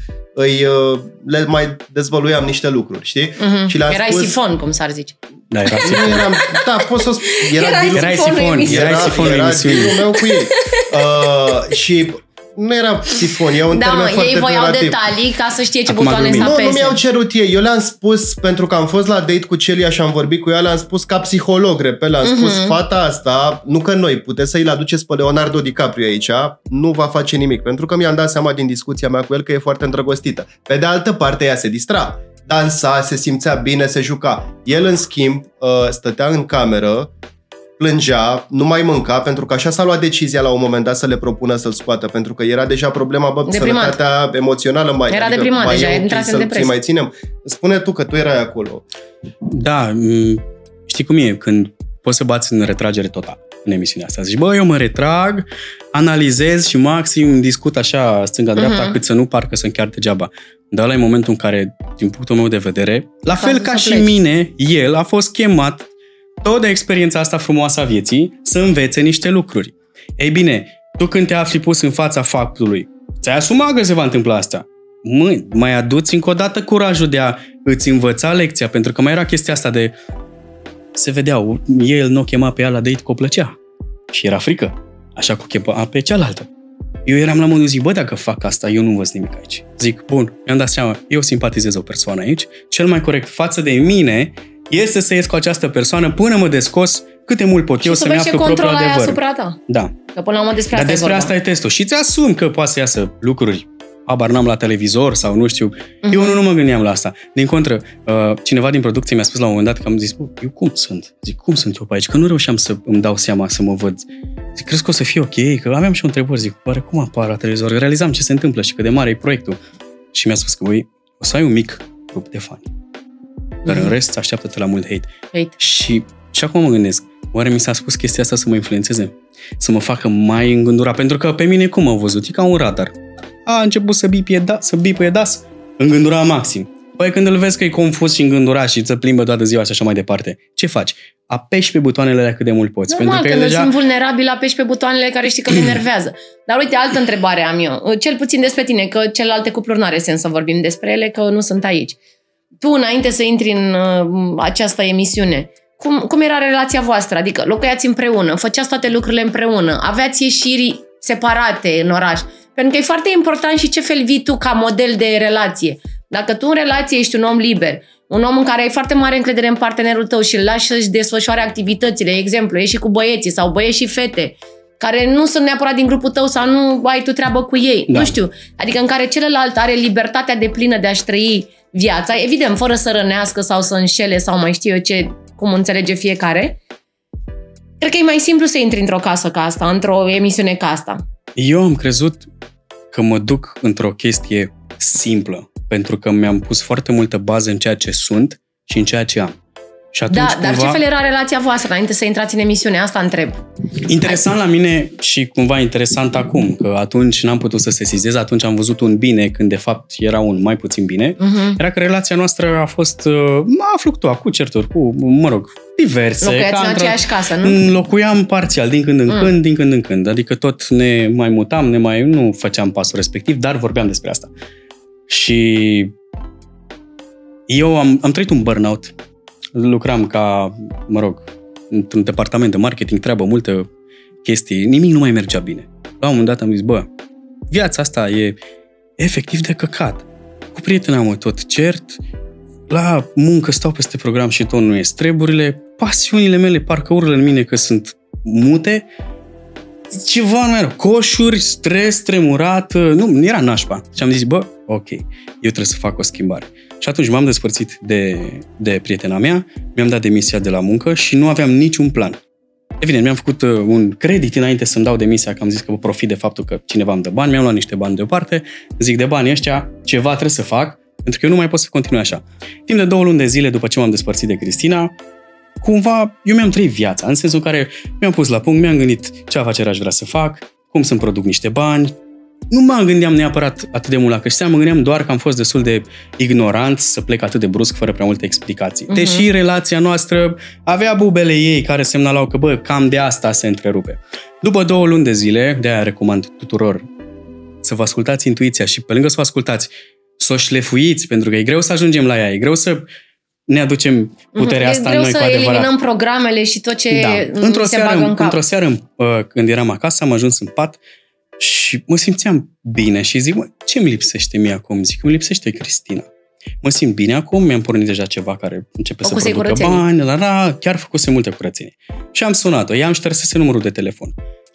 le mai dezvăluiam niște lucruri, știi? Și le-am Erai spus, sifon, cum s-ar zice. Da, era sifon. Da, pot să spun. Erai sifonul emisiunii. Meu cu ei. Și nu era sifon, e un termen foarte ei voiau pejorativ. detalii ca să știe ce Acum butoane să apese. Nu mi-au cerut ei. Eu le-am spus, pentru că am fost la date cu Celia și am vorbit cu ea, le-am spus ca psiholog, le-am spus, fata asta, nu că noi, puteți să-i aduceți pe Leonardo DiCaprio aici, nu va face nimic, pentru că mi-am dat seama din discuția mea cu el că e foarte îndrăgostită. Pe de altă parte, ea se distra. Dansa, se simțea bine, se juca. El, în schimb, stătea în cameră, plângea, nu mai mânca, pentru că așa s-a luat decizia la un moment dat să le propună să-l scoată, pentru că era deja problema, sănătatea emoțională mai... Era deprimat deja, intrat în depresie. Mai ținem. Spune tu că tu erai acolo. Da, știi cum e, când poți să bați în retragere totală în emisiunea asta. Zici, bă, eu mă retrag, analizez și maxim discut așa stânga-dreapta, cât să nu parcă sunt chiar degeaba. Dar ăla e momentul în care, din punctul meu de vedere, la fel ca și mine, el a fost chemat tot de experiența asta frumoasă a vieții să învețe niște lucruri. Ei bine, tu când te afli pus în fața faptului, ți-ai asumat că se va întâmpla asta. Mai aduți încă o dată curajul de a îți învăța lecția, pentru că mai era chestia asta de se vedeau, el nu o chema pe ea la date că o plăcea. Și era frică. Așa că o chema pe cealaltă. Eu eram la modul, zic, bă, dacă fac asta, eu nu văd nimic aici. Zic, bun, mi-am dat seama, eu simpatizez o persoană aici, cel mai corect față de mine este să ies cu această persoană până mă descos cât de mult pot eu să-mi aflu propriul adevăr. Asupra ta. Da. Că până la urmă despre asta e vorba. Asta e testul. Și ți-asumi că poate să iasă lucruri, habar n-am la televizor sau nu știu. Eu nu mă gândeam la asta. Din contră, cineva din producție mi-a spus la un moment dat că am zis, bă, eu cum sunt? Zic, cum sunt eu pe aici? Că nu reușeam să îmi dau seama, să mă văd. Zic, crezi că o să fie ok? Că aveam și întrebări. Zic, oare cum apar la televizor? Realizam ce se întâmplă și cât de mare e proiectul. Și mi-a spus că, băi, o să ai un mic grup de fani. Dar în rest, așteaptă-te la mult hate. Și acum mă gândesc, oare mi s-a spus chestia asta să mă influențeze? Să mă facă mai îngândurat? Pentru că pe mine cum am văzut? E ca un radar. A început să bipie das, îngândura maxim. Păi când îl vezi că e confuz și îngândurat și îți plimbă toată ziua și așa mai departe, ce faci? Apeși pe butoanele alea cât de mult poți. Normal, pentru că când deja... sunt vulnerabil, apeși pe butoanele care știi că le enervează. Dar uite, altă întrebare am eu. Cel puțin despre tine, că celelalte cupluri n-are sens să vorbim despre ele, că nu sunt aici. Tu, înainte să intri în această emisiune, cum era relația voastră? Adică locuiați împreună, făceați toate lucrurile împreună, aveați ieșiri separate în oraș. Pentru că e foarte important și ce fel vii tu ca model de relație. Dacă tu în relație ești un om liber, un om în care ai foarte mare încredere în partenerul tău și îl lași să-și desfășoare activitățile, exemplu, ești și cu băieții sau băieți și fete, care nu sunt neapărat din grupul tău sau nu ai tu treabă cu ei, nu știu. Adică în care celălalt are libertatea deplină de a-și trăi viața, evident, fără să rănească sau să înșele sau mai știu eu ce, cum înțelege fiecare. Cred că e mai simplu să intri într-o casă ca asta, într-o emisiune ca asta. Eu am crezut că mă duc într-o chestie simplă, pentru că mi-am pus foarte multă bază în ceea ce sunt și în ceea ce am. Și atunci, dar ce fel era relația voastră înainte să intrați în emisiune? Asta întreb. Interesant la mine și cumva interesant acum, că atunci n-am putut să sesizez, atunci am văzut un bine când de fapt era un mai puțin bine. Era că relația noastră a fost, a fluctuat cu certuri, cu, diverse. Locuiați în aceeași casă, nu? Locuiam parțial, din când în când, adică tot ne mai mutam, nu făceam pasul respectiv, dar vorbeam despre asta. Și eu am trăit un burnout. Lucram ca, într-un departament de marketing, treabă, multă chestii, nimic nu mai mergea bine. La un moment dat am zis, viața asta e efectiv de căcat. Cu prietena mă tot cert, la muncă stau peste program și tot nu ies treburile, pasiunile mele parcă urlă în mine că sunt mute, ceva nu era, coșuri, stres, tremurat, nu, era nașpa. Și am zis, ok, eu trebuie să fac o schimbare. Și atunci m-am despărțit de prietena mea, mi-am dat demisia de la muncă și nu aveam niciun plan. Evident, mi-am făcut un credit înainte să-mi dau demisia, că am zis că profit de faptul că cineva îmi dă bani, mi-am luat niște bani deoparte, zic de banii ăștia, ceva trebuie să fac, pentru că eu nu mai pot să continui așa. Timp de 2 luni de zile după ce m-am despărțit de Cristina, cumva eu mi-am trăit viața, în sensul în care mi-am pus la punct, mi-am gândit ce afacere aș vrea să fac, cum să-mi produc niște bani. Nu mă gândeam neapărat atât de mult la Cristina, mă gândeam doar că am fost destul de ignorant să plec atât de brusc, fără prea multe explicații. Deși relația noastră avea bubele ei care semnalau că, cam de asta se întrerupe. După 2 luni de zile, de-aia recomand tuturor să vă ascultați intuiția și pe lângă să vă ascultați, să o șlefuiți, pentru că e greu să ajungem la ea, e greu să ne aducem puterea asta în noi cu adevărat. E greu să eliminăm programele și tot ce se bagă în cap. Într-o seară, când eram acasă, am ajuns în pat și mă simțeam bine și zic, ce îmi lipsește mie acum? Zic, îmi lipsește Cristina. Mă simt bine acum, mi-am pornit deja ceva care începe să producă bani, chiar făcuse multe curățenii. Și am sunat-o, ea îmi ștersese numărul de telefon.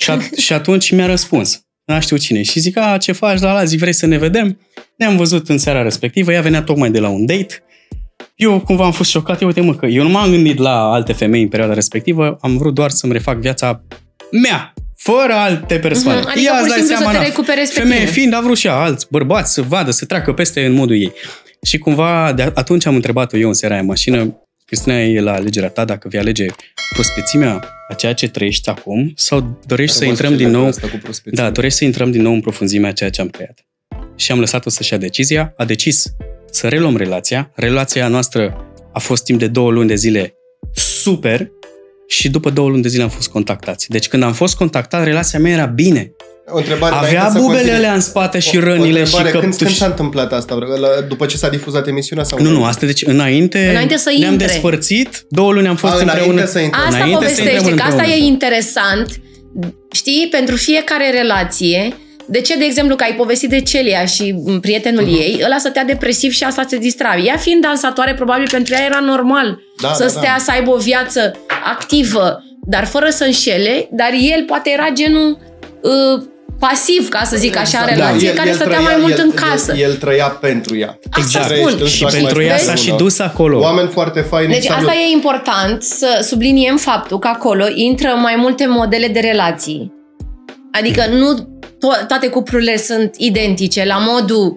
Și atunci mi-a răspuns. N-a știut cine. Și zic, ce faci, zic, vrei să ne vedem? Ne-am văzut în seara respectivă, ea venea tocmai de la un date. Eu cumva am fost șocat, uite că eu nu m-am gândit la alte femei în perioada respectivă, am vrut doar să-mi refac viața mea, fără alte persoane. Adică pur și simplu să te recuperezi pe tine. Femeie fiind, a vrut și ea alți bărbați să vadă, să treacă peste în modul ei. Și cumva, atunci am întrebat-o eu în seara aia în mașină, Cristina, e la alegerea ta dacă vei alege prospețimea a ceea ce trăiești acum sau dorești să intrăm din nou, dorești să intrăm din nou în profunzimea a ceea ce am trăiat. Și am lăsat-o să-și ia decizia, a decis să reluăm relația. Relația noastră a fost timp de 2 luni de zile super și după 2 luni de zile am fost contactați. Deci când am fost contactat, relația mea era bine. Avea bubele alea în spate și rănile și când s-a întâmplat asta? După ce s-a difuzat emisiunea? Sau nu, asta deci înainte să ne-am despărțit, 2 luni am fost împreună. Asta povestește, că asta e interesant. Știi, pentru fiecare relație. De ce, de exemplu, că ai povestit de Celia și prietenul ei, ăla stătea depresiv și asta se distra. Ea fiind dansatoare, probabil pentru ea era normal să aibă o viață activă, dar fără să înșele, dar el poate era genul pasiv, ca să zic așa, în relație, care stătea mai mult în casă. El trăia pentru ea. Asta spun. Și pentru ea s-a și dus acolo. Oameni foarte faini. Deci asta e important, să subliniem faptul că acolo intră mai multe modele de relații. Adică nu toate cuplurile sunt identice, la modul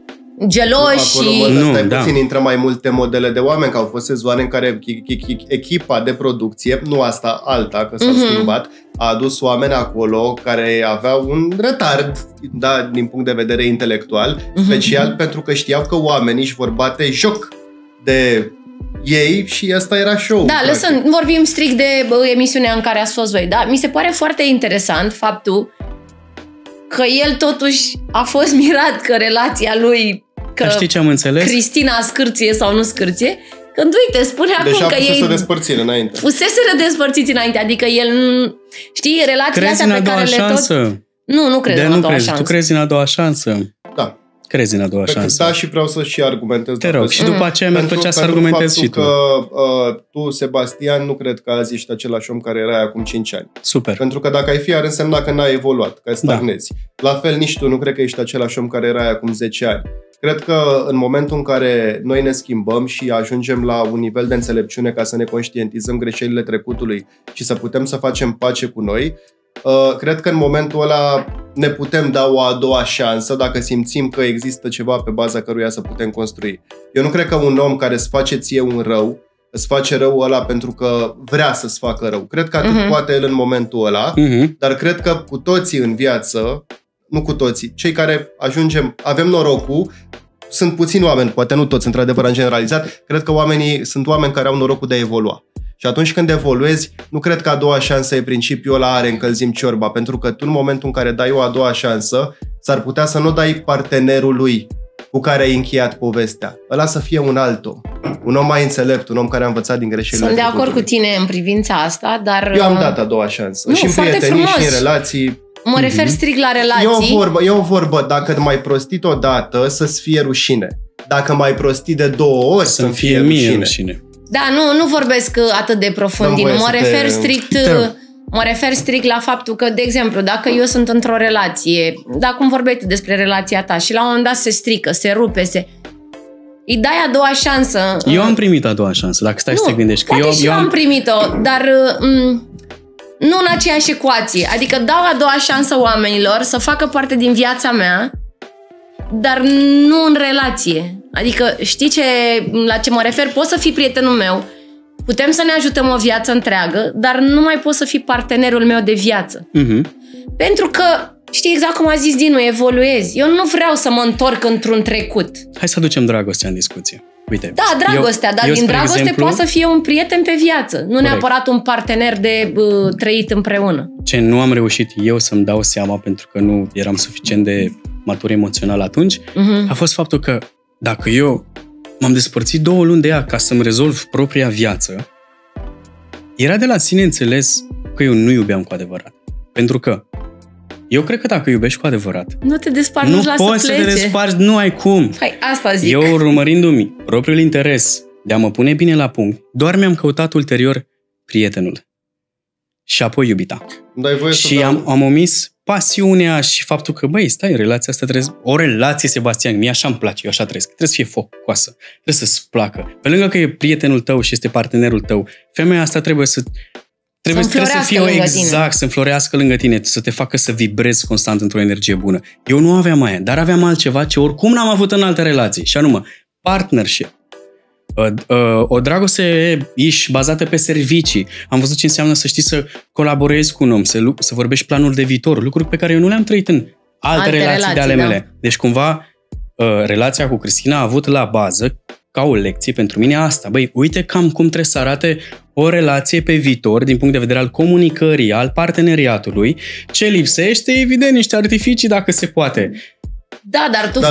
geloși și... puțin intră mai multe modele de oameni, că au fost sezoane în care echipa de producție, nu asta, alta, că s-a schimbat, a adus oameni acolo care aveau un retard, din punct de vedere intelectual, special pentru că știau că oamenii își vor bate joc de ei și asta era show. Vorbim strict de emisiunea în care ați fost voi, da? Mi se pare foarte interesant faptul că el totuși a fost mirat că relația lui, că știi ce am înțeles? Cristina scârție sau nu scârție, când uite, spune acum că ei despărțire înainte. Fuseseră despărțiți înainte, adică el, știi, relația asta pe care le tot... Nu cred în a doua șansă. Tu crezi în a doua șansă? Da. Crezi în a doua șansă. Da, și vreau să și argumentez. Te rog, și după aceea mi-ar plăcea să argumentezi și tu. Că tu, Sebastian, nu cred că azi ești același om care erai acum 5 ani. Super. Pentru că dacă ai fi, ar însemna că n-ai evoluat, că stagnezi. Da. La fel, nici tu nu cred că ești același om care erai acum 10 ani. Cred că în momentul în care noi ne schimbăm și ajungem la un nivel de înțelepciune ca să ne conștientizăm greșelile trecutului și să putem să facem pace cu noi, cred că în momentul ăla ne putem da o a doua șansă dacă simțim că există ceva pe baza căruia să putem construi. Eu nu cred că un om care îți face ție un rău, îți face rău ăla pentru că vrea să-ți facă rău. Cred că atât poate el în momentul ăla, dar cred că cu toții în viață, nu cu toții, cei care avem norocul, sunt puțini oameni, poate nu toți, într-adevăr, am generalizat, cred că sunt oameni care au norocul de a evolua. Și atunci când evoluezi, nu cred că a doua șansă e principiul ăla are încălzim ciorba, pentru că tu în momentul în care dai o a doua șansă, s-ar putea să nu dai partenerului cu care ai încheiat povestea. Ăla să fie un alt om. Un om mai înțelept, un om care a înțelet din greșelile. Sunt de acord cu tine în privința asta, dar... Eu am dat a doua șansă. Și în prietenii, frumos. Și în relații. Mă refer strict la relații. E o vorbă, dacă mai prostit odată, să-ți fie rușine. Dacă mai prostit de 2 ori, să-mi fie rușine. Da, nu vorbesc atât de profund. Mă refer strict la faptul că, de exemplu, dacă eu sunt într-o relație, cum vorbeai tu despre relația ta și la un moment dat se strică, se rupe, îi dai a doua șansă. Eu am primit a doua șansă, dacă stai să te gândești. Poate și eu am primit-o, dar nu în aceeași ecuație. Adică dau a doua șansă oamenilor să facă parte din viața mea, dar nu în relație. Adică știi la ce mă refer? Poți să fii prietenul meu, putem să ne ajutăm o viață întreagă, dar nu mai poți să fii partenerul meu de viață. Pentru că, știi exact cum a zis Dinu, evoluezi. Eu nu vreau să mă întorc într-un trecut. Hai să aducem dragostea în discuție. Uite, da, dragostea, dar din dragoste exemplu, poate să fie un prieten pe viață, nu neapărat un partener de trăit împreună. Ce nu am reușit eu să-mi dau seama, pentru că nu eram suficient de matur emoțional atunci, a fost faptul că dacă eu m-am despărțit 2 luni de ea ca să-mi rezolv propria viață, era de la sine înțeles că eu nu iubeam cu adevărat. Pentru că eu cred că dacă iubești cu adevărat, nu te desparți, nu poți să te desparți, nu ai cum. Hai, asta zic. Eu, urmărindu-mi propriul interes de a mă pune bine la punct, doar mi-am căutat ulterior prietenul. Și apoi iubita. Și am omis pasiunea și faptul că, relația asta o relație, Sebastian, mie așa îmi place, eu așa trăiesc. Trebuie să fie focoasă, trebuie să-ți placă. Pe lângă că e prietenul tău și este partenerul tău, femeia asta trebuie să fie să înflorească lângă tine, să te facă să vibrezi constant într-o energie bună. Eu nu aveam aia, dar aveam altceva ce oricum n-am avut în alte relații, și anume partnership. O dragoste bazată pe servicii. Am văzut ce înseamnă să știi să colaborezi cu un om, să vorbești planul de viitor, lucruri pe care eu nu le-am trăit în alte relații de ale mele. Deci cumva relația cu Cristina a avut la bază ca o lecție pentru mine asta. Uite cam cum trebuie să arate o relație pe viitor din punct de vedere al comunicării, al parteneriatului. Ce lipsește? Evident, niște artificii dacă se poate. Da, dar tu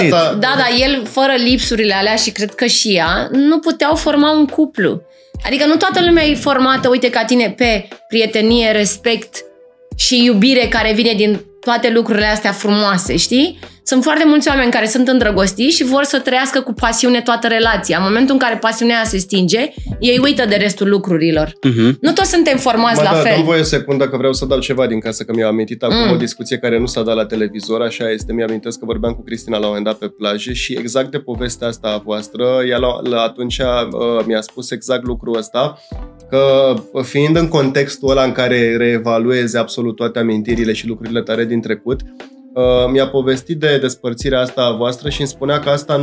el fără lipsurile alea, și cred că și ea, nu puteau forma un cuplu. Adică nu toată lumea e formată, uite, ca tine, pe prietenie, respect și iubire care vine din toate lucrurile astea frumoase, știi? Sunt foarte mulți oameni care sunt îndrăgostiți și vor să trăiască cu pasiune toată relația. În momentul în care pasiunea se stinge, ei uită de restul lucrurilor. Nu toți suntem formați la fel. Dă-mi voie o secundă că vreau să dau ceva din casă, că mi-a amintit acum o discuție care nu s-a dat la televizor, așa este, mi-amintesc că vorbeam cu Cristina la un moment dat pe plajă și exact de povestea asta a voastră, ea atunci mi-a spus exact lucrul ăsta, că fiind în contextul ăla în care reevaluezi absolut toate amintirile și lucrurile tare din trecut, mi-a povestit de despărțirea asta a voastră și îmi spunea că asta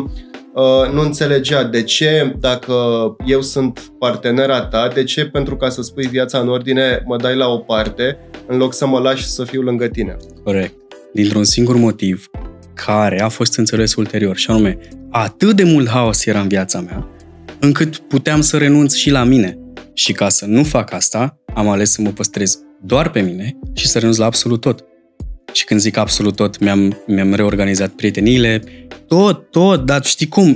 nu înțelegea. De ce, dacă eu sunt partenera ta, de ce, pentru ca să-ți pui viața în ordine, mă dai la o parte, în loc să mă lași să fiu lângă tine? Corect. Dintr-un singur motiv care a fost înțeles ulterior, și anume, atât de mult haos era în viața mea, încât puteam să renunț și la mine. Și ca să nu fac asta, am ales să mă păstrez doar pe mine și să renunț la absolut tot. Și când zic absolut tot, mi-am reorganizat prieteniile, tot, dar știi cum?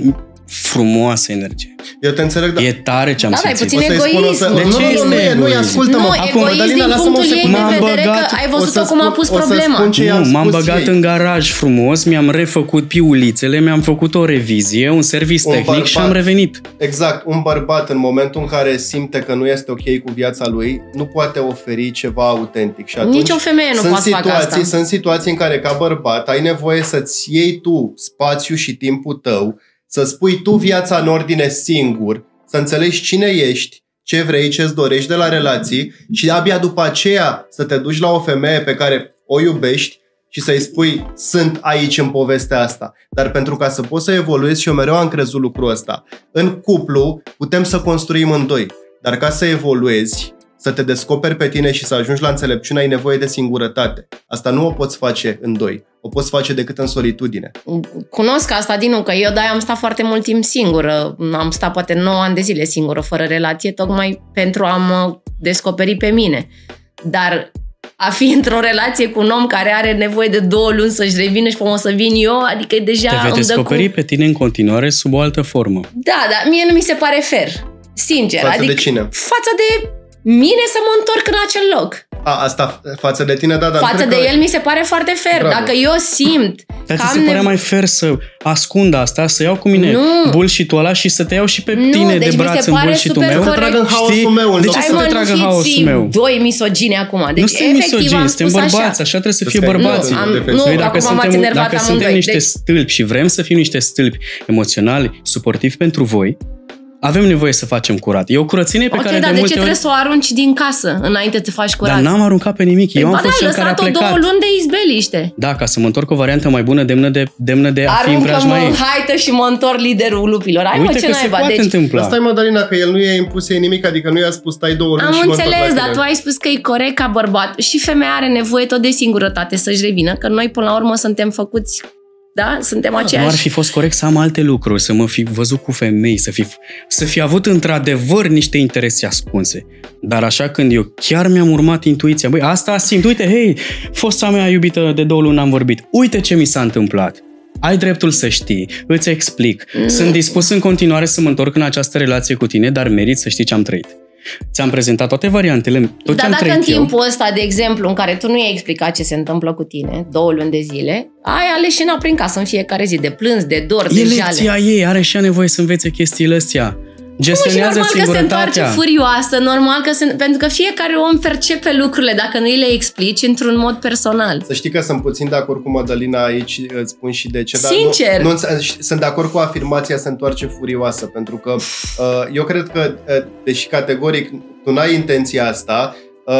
frumoasă energie. Eu te înțeleg, E tare ce am simțit. Da, e puțin egoism. De ce este egoism? Nu, ascultă-mă. Acum, egoism din punctul ei de vedere că ai văzut-o cum a pus problema. Nu, m-am băgat în garaj frumos, mi-am refăcut piulițele, mi-am făcut o revizie, un service tehnic și am revenit. Exact. Un bărbat în momentul în care simte că nu este ok cu viața lui, nu poate oferi ceva autentic. Și atunci, nici o femeie nu poate face asta. Sunt situații în care ca bărbat ai nevoie să-ți iei tu spațiu și timpul tău, să-ți pui tu viața în ordine singur, să înțelegi cine ești, ce vrei, ce-ți dorești de la relații și abia după aceea să te duci la o femeie pe care o iubești și să-i spui, sunt aici în povestea asta. Dar pentru ca să poți să evoluezi, și eu mereu am crezut lucrul ăsta, în cuplu putem să construim în doi, dar ca să evoluezi, să te descoperi pe tine și să ajungi la înțelepciune, ai nevoie de singurătate. Asta nu o poți face în doi. O poți face decât în solitudine. Cunosc asta, Dinu, că eu de-aia am stat foarte mult timp singură. Am stat poate 9 ani de zile singură, fără relație, tocmai pentru a mă descoperi pe mine. Dar a fi într-o relație cu un om care are nevoie de 2 luni să-și revină și o să vin eu, adică deja te vei descoperi pe tine în continuare sub o altă formă. Da, dar mie nu mi se pare fair. Sincer. Față adică de cine? Față de mine să mă întorc în acel loc. Asta față de tine, da, dar față de el mi se pare foarte fair. Bravo. Dacă eu simt dar ți se pare mai fair să ascund asta, să iau cu mine bullshit-ul ăla și să te iau și pe tine de braț în bullshit-ul meu? Să te trag în haosul meu. De ce să te trag în haosul meu? Doi misogini acum. Deci, nu suntem misogini, suntem bărbați, așa trebuie să fie bărbații. Noi dacă suntem niște stâlpi și vrem să fim niște stâlpi emoționali, suportivi pentru voi, avem nevoie să facem curat. E o curățenie pe care de multe ori... trebuie să o arunci din casă înainte să faci curat? Dar n-am aruncat pe nimic. Eu am fost cel care a plecat. Ai lăsat-o 2 luni de izbeliște. Da, ca să mă întorc o variantă mai bună, demnă de a fi în preajma ei. Aruncă-mă haită și mă întorc liderul lupilor. Ai, uite că se poate întâmpla. Asta e, Mădălina, că el nu i-a impus ei nimic, adică nu i-a spus stai 2 luni și am înțeles, dar tu ai spus că e corect ca bărbat. Și femeia are nevoie tot de singurătate să-și revină, că noi până la urmă suntem făcuți. Da? Suntem aceiași. Nu ar fi fost corect să am alte lucruri, să mă fi văzut cu femei, să fi avut într-adevăr niște interese ascunse. Dar așa când eu chiar mi-am urmat intuiția, băi, asta simt, uite, hei, fosta mea iubită de 2 luni am vorbit, uite ce mi s-a întâmplat. Ai dreptul să știi, îți explic. Sunt dispus în continuare să mă întorc în această relație cu tine, dar merit să știi ce am trăit. Ți-am prezentat toate variantele, tot ce am trăit eu. Dar dacă în timpul ăsta, de exemplu, în care tu nu i-ai explicat ce se întâmplă cu tine, 2 luni de zile, ai aleșina prin casă în fiecare zi, de plâns, de dor, de jale. E lecția ei, are și ea nevoie să învețe chestiile astea. Gestionează normal singurătatea. Că se întoarce furioasă, normal că pentru că fiecare om percepe lucrurile dacă nu îi le explici într-un mod personal. Să știi că sunt puțin de acord cu Mădălina aici, îți spun și de ce. Sincer! Dar sunt de acord cu afirmația se întoarce furioasă, pentru că eu cred că, deși categoric tu n-ai intenția asta,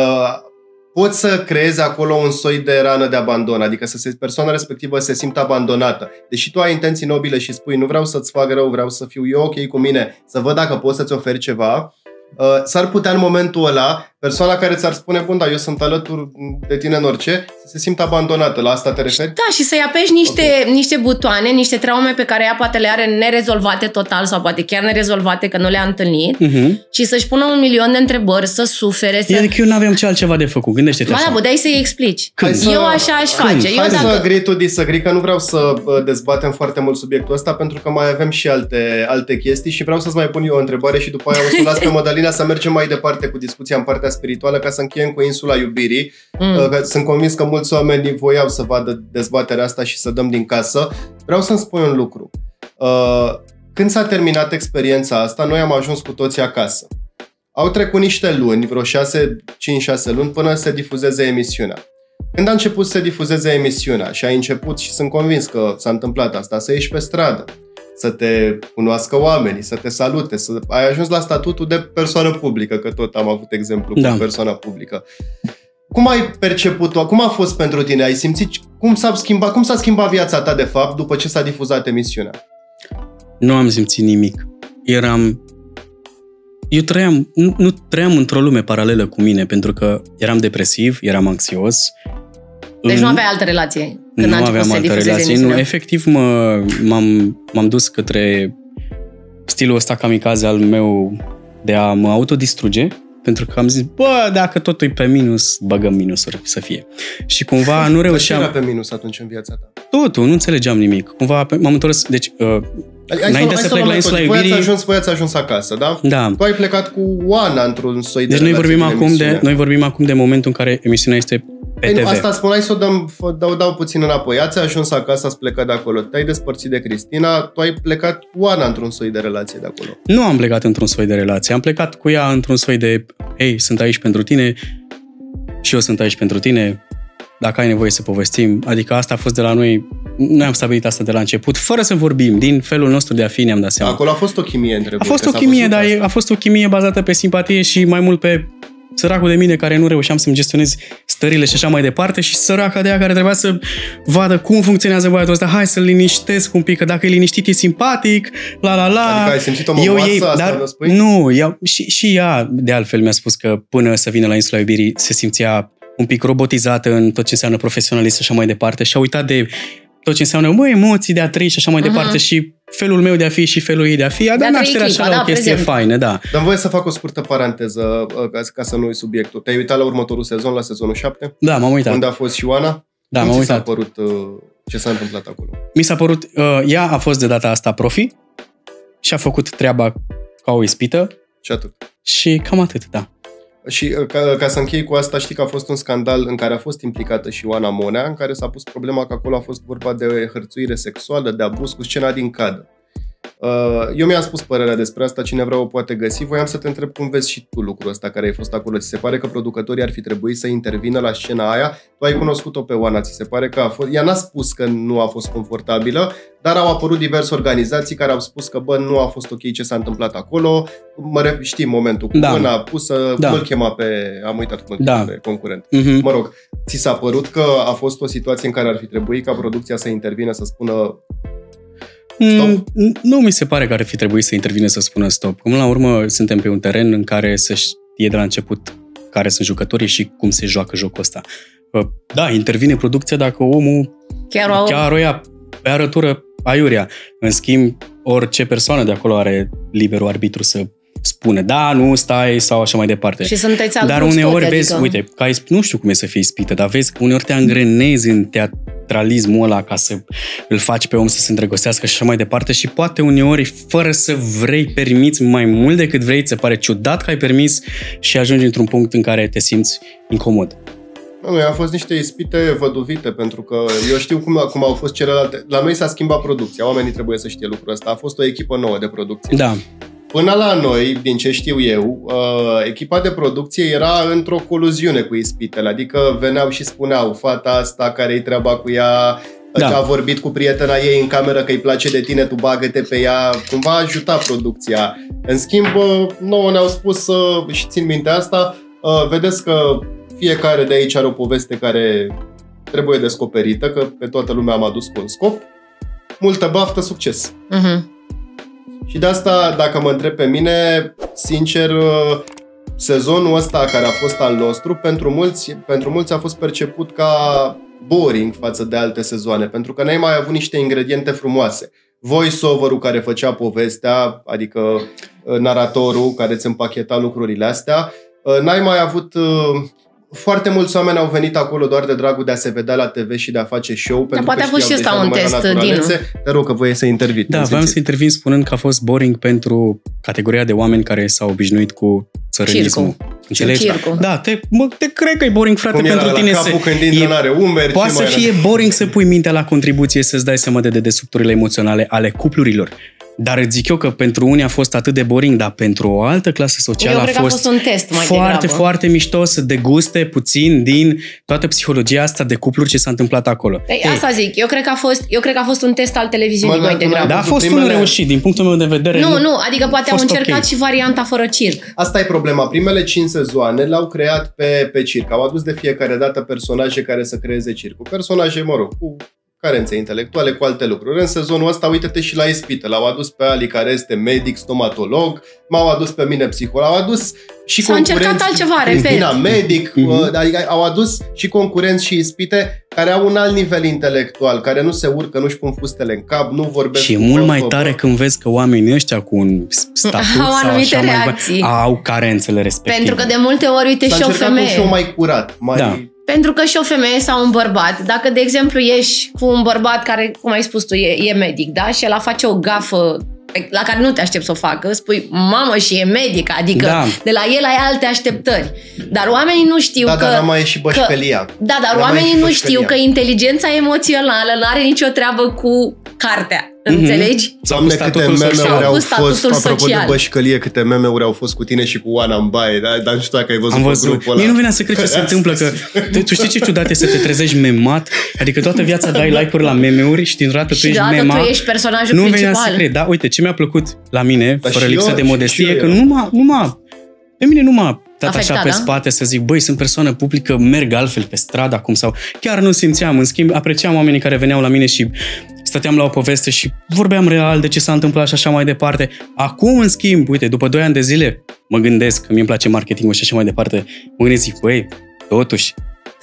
poți să creezi acolo un soi de rană de abandon, adică persoana respectivă se simte abandonată. Deși tu ai intenții nobile și spui nu vreau să-ți fac rău, vreau să fiu eu ok cu mine, să văd dacă pot să-ți oferi ceva, s-ar putea în momentul ăla persoana care ți-ar spune, bun, da, eu sunt alături de tine în orice, să se simtă abandonată. La asta te referi? Da, și să-i apeși niște butoane, niște traume pe care ea poate le are nerezolvate total sau poate chiar nerezolvate că nu le-a întâlnit și să-și pună 1.000.000 de întrebări, să sufere. Adică eu n-aveam ce altceva de făcut, gândește-te așa. Da, dai să-i explici. Eu așa aș face. Hai să agree to disagree, că nu vreau să dezbatem foarte mult subiectul ăsta, pentru că mai avem și alte chestii și vreau să-ți mai pun eu o întrebare și după aia o să las pe Mădălina să mergem mai departe cu discuția în partea spirituală, ca să încheiem cu insula iubirii. Sunt convins că mulți oameni voiau să vadă dezbaterea asta și să dăm din casă. Vreau să-mi spui un lucru. Când s-a terminat experiența asta, noi am ajuns cu toții acasă. Au trecut niște luni, vreo 5-6 luni, până să se difuzeze emisiunea. Când a început să se difuzeze emisiunea și ai început, și sunt convins că s-a întâmplat asta, să ieși pe stradă, să te cunoască oamenii, să te salute, să ai ajuns la statutul de persoană publică, că tot am avut exemplu cu persoana publică. Cum ai perceput-o? Cum a fost pentru tine? Ai simțit cum s-a schimbat viața ta de fapt după ce s-a difuzat emisiunea? Nu am simțit nimic. Nu trăiam într-o lume paralelă cu mine, pentru că eram depresiv, eram anxios. Deci nu aveai altă relație? Nu aveam altă relație. Nu, efectiv m-am dus către stilul ăsta kamikaze al meu de a mă autodistruge Pentru că am zis, dacă totul e pe minus, băgăm minusuri să fie. Și cumva nu reușeam... Dar ce era pe minus atunci în viața ta? Totul, nu înțelegeam nimic. Cumva m-am întors, deci... înainte să plec la insula Iubirii... Voi ați ajuns acasă, da? Da. Tu ai plecat cu Oana într-un soi de relație. Deci noi vorbim acum de momentul în care emisiunea este pe TV. Asta spuneai să o dau puțin înapoi. Ați ajuns acasă, ați plecat de acolo. Te-ai despărțit de Cristina, tu ai plecat cu Oana într-un soi de relație de acolo. Nu am plecat într-un soi de relație. Am plecat cu ea într-un soi de hei, sunt aici pentru tine și eu sunt aici pentru tine. Dacă ai nevoie să povestim. Adică asta a fost de la noi. Noi am stabilit asta de la început, fără să vorbim. Din felul nostru de a fi ne-am dat seama. Acolo a fost o chimie între voi. A fost o chimie, dar a fost o chimie bazată pe simpatie și mai mult pe săracul de mine care nu reușeam să-mi gestionez stările și așa mai departe și săraca de ea care trebuia să vadă cum funcționează băiatul ăsta. Hai să-l liniștesc un pic, că dacă e liniștit e simpatic, la. Adică ai simțit-o mămoasă asta, dar, vă spui? Nu, și ea de altfel mi-a spus că până să vină la insula Iubirii se simțea un pic robotizată în tot ce înseamnă profesionalist și așa mai departe și a uitat de tot ce înseamnă emoții de a trăi și așa mai departe și felul meu de a fi și felul ei de a fi a dat naștere așa la o chestie faină, da. Dar voie să fac o scurtă paranteză ca să nu uit subiectul. Te-ai uitat la următorul sezon, la sezonul 7? Da, m-am uitat. Unde a fost și Oana? Da, cum m-am ți s-a uitat. părut ce s-a întâmplat acolo? Mi s-a părut, ea a fost de data asta profi și a făcut treaba ca o ispită. Și atât. Și cam atât, da. Și ca să închei cu asta, știi că a fost un scandal în care a fost implicată și Oana Monea, în care s-a pus problema că acolo a fost vorba de hărțuire sexuală, de abuz cu scena din cadă. Eu mi-am spus părerea despre asta, cine vrea o poate găsi. Voiam să te întreb cum vezi și tu lucrul ăsta care ai fost acolo. Ți se pare că producătorii ar fi trebuit să intervină la scena aia? Tu ai cunoscut-o pe Oana, ți se pare că a fost... Ea n-a spus că nu a fost confortabilă, dar au apărut diverse organizații care au spus că nu a fost ok ce s-a întâmplat acolo. Știi momentul cu mâna pusă, cum îl chema pe... Am uitat cum îl chema pe concurent. Mă rog, ți s-a părut că a fost o situație în care ar fi trebuit ca producția să intervină, să spună stop? Nu mi se pare că ar fi trebuit să intervine să spună stop. Până la urmă, suntem pe un teren în care se știe de la început care sunt jucătorii și cum se joacă jocul ăsta. Da, intervine producția dacă omul chiar o ia pe arătură aiurea. În schimb, orice persoană de acolo are liberul arbitru să spune da, nu, stai sau așa mai departe. Și sunteți dar uneori vezi, uite, că nu știu cum e să fii ispită, dar vezi că uneori te angrenezi în teatralismul ăla ca să îl faci pe om să se îndrăgostească și așa mai departe și poate uneori, fără să vrei, permiți mai mult decât vrei, ți se pare ciudat că ai permis și ajungi într-un punct în care te simți incomod. Au fost niște ispite văduvite, pentru că eu știu cum au fost celelalte. La noi s-a schimbat producția, oamenii trebuie să știe lucrul ăsta. A fost o echipă nouă de producție. Da. Până la noi, din ce știu eu, echipa de producție era într-o coluziune cu ispitele, adică veneau și spuneau fata asta care-i treaba cu ea, a vorbit cu prietena ei în cameră că îi place de tine, tu bagă-te pe ea, cumva ajuta producția. În schimb, nouă ne-au spus, și țin minte asta, vedeți că fiecare de aici are o poveste care trebuie descoperită, că pe toată lumea am adus cu un scop. Multă baftă, succes! Și de asta, dacă mă întreb pe mine, sincer, sezonul ăsta care a fost al nostru, pentru mulți a fost perceput ca boring față de alte sezoane, pentru că n-ai mai avut niște ingrediente frumoase. Voice-over-ul care făcea povestea, adică naratorul care îți împacheta lucrurile astea, n-ai mai avut... Foarte mulți oameni au venit acolo doar de dragul de a se vedea la TV și de a face show. Dar poate a fost și ăsta un test, Dinu. Te rog că voie să intervii. Da, vreau să intervin spunând că a fost boring pentru categoria de oameni care s-au obișnuit cu țărânismul. Înțelegi? Da, te cred că e boring, frate, cum pentru tine capul când intră, n-are umeri. Poate să fie boring să pui mintea la contribuție, să-ți dai seama de dedesubturile emoționale ale cuplurilor. Dar îți zic eu că pentru unii a fost atât de boring, dar pentru o altă clasă socială a fost un test mai foarte, foarte mișto să deguste puțin din toată psihologia asta de cupluri ce s-a întâmplat acolo. Asta zic, eu cred că a fost un test al televiziunii mai degrabă. Da, a fost unul reușit, din punctul meu de vedere. Nu, adică poate au încercat și varianta fără circ. Asta e problema. Primele 5 sezoane le-au creat pe circ. Au adus de fiecare dată personaje care să creeze circul. Personaje, mă rog, cu carențe intelectuale cu alte lucruri. În sezonul ăsta, uite-te și la ispite. L-au adus pe Ali, care este medic, stomatolog, m-au adus pe mine psiholog, au adus și concurenți medic, adică au adus și concurenți și ispite care au un alt nivel intelectual, care nu se urcă, nu-și pun fustele în cap, nu vorbesc. Și e mult mai tare când vezi că oamenii ăștia cu un statut sau așa mai au carențele respective. Pentru că de multe ori, uite, și o femeie. Și mai curat, mai... Da. Pentru că și o femeie sau un bărbat, dacă, de exemplu, ești cu un bărbat care, cum ai spus tu, e medic, da? Și el face o gafă la care nu te aștepți să o facă, spui, mamă, și e medic, adică de la el ai alte așteptări. Dar oamenii nu știu că... dar mai e și bășcălia. Dar oamenii nu știu că inteligența emoțională nu are nicio treabă cu cartea. Înțelegi? Doamne, câte meme-uri au fost, apropo de bășcălie, câte meme-uri au fost cu tine și cu Oana în baie, dar nu știu dacă ai văzut grupul ăla. Mie nu venea să cred ce se întâmplă, că tu știi ce ciudat e să te trezești memat, adică toată viața dai like-uri la meme-uri și dintr-o dată tu ești mema. Tu ești personajul principal. Nu venea să cred, da? Uite, ce mi-a plăcut la mine, fără lipsă de modestie, că pe mine nu m-a dat așa pe spate să zic, băi, sunt persoană publică, merg altfel pe stradă acum sau chiar nu simțeam. În schimb, apreciam oamenii care veneau la mine și stăteam la o poveste și vorbeam real de ce s-a întâmplat și așa mai departe. Acum, în schimb, uite, după 2 ani de zile, mă gândesc că mi-mi place marketingul și așa mai departe, mă gândesc, zic, băi, totuși,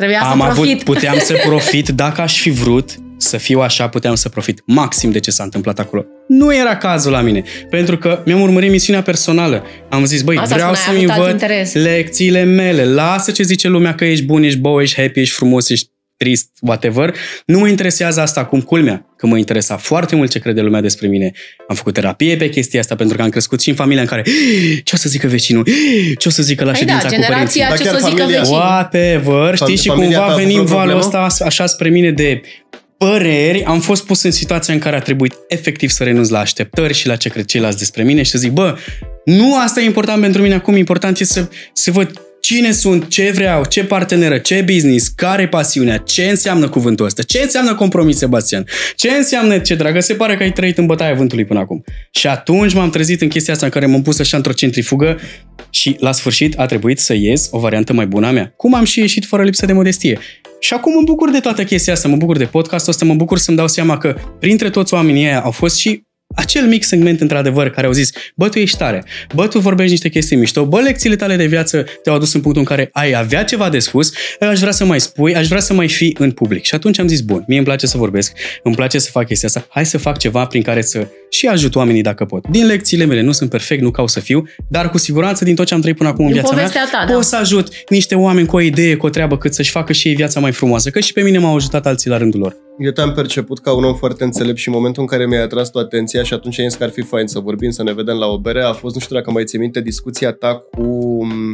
puteam să profit, dacă aș fi vrut să fiu așa, puteam să profit maxim de ce s-a întâmplat acolo. Nu era cazul la mine, pentru că mi-am urmărit misiunea personală. Am zis, băi, vreau să-mi învăț lecțiile mele. Lasă ce zice lumea că ești bun, ești bow, ești happy, ești frumos, ești trist, whatever. Nu mă interesează asta acum, culmea, că mă interesa foarte mult ce crede lumea despre mine. Am făcut terapie pe chestia asta pentru că am crescut și în familia în care ce o să zică vecinul, ce o să zică la ședința cu părinții. Ce o să zică vecinul. Whatever, știi, și cumva venim valul ăsta așa spre mine de păreri, am fost pus în situația în care a trebuit efectiv să renunț la așteptări și la ce cred ceilalți despre mine și să zic, bă, nu asta e important pentru mine acum, important e să văd cine sunt, ce vreau, ce parteneră, ce business, care e pasiunea, ce înseamnă cuvântul ăsta, ce înseamnă compromis, Sebastian, ce înseamnă ce dragă, se pare că ai trăit în bătaia vântului până acum. Și atunci m-am trezit în chestia asta în care m-am pus așa într-o centrifugă și la sfârșit a trebuit să ies o variantă mai bună a mea. Cum am și ieșit fără lipsă de modestie. Și acum mă bucur de toată chestia asta, mă bucur de podcastul ăsta, mă bucur să-mi dau seama că printre toți oamenii ăia au fost și acel mic segment, într-adevăr, care au zis, bă, tu ești tare, bă, tu vorbești niște chestii mișto, bă, lecțiile tale de viață te-au adus în punctul în care ai avea ceva de spus, aș vrea să mai spui, aș vrea să mai fii în public. Și atunci am zis, bun, mie îmi place să vorbesc, îmi place să fac chestia asta, hai să fac ceva prin care să și ajut oamenii dacă pot. Din lecțiile mele, nu sunt perfect, nu caut să fiu, dar cu siguranță din tot ce am trăit până acum în viața mea, pot să ajut niște oameni cu o idee, cu o treabă, cât să-și facă și ei viața mai frumoasă, că și pe mine m-au ajutat alții la rândul lor. Eu te-am perceput ca un om foarte înțelept și în momentul în care mi-ai atras tu atenția și atunci ai zis că ar fi fain să vorbim, să ne vedem la o bere, a fost, nu știu dacă mai ții minte, discuția ta cu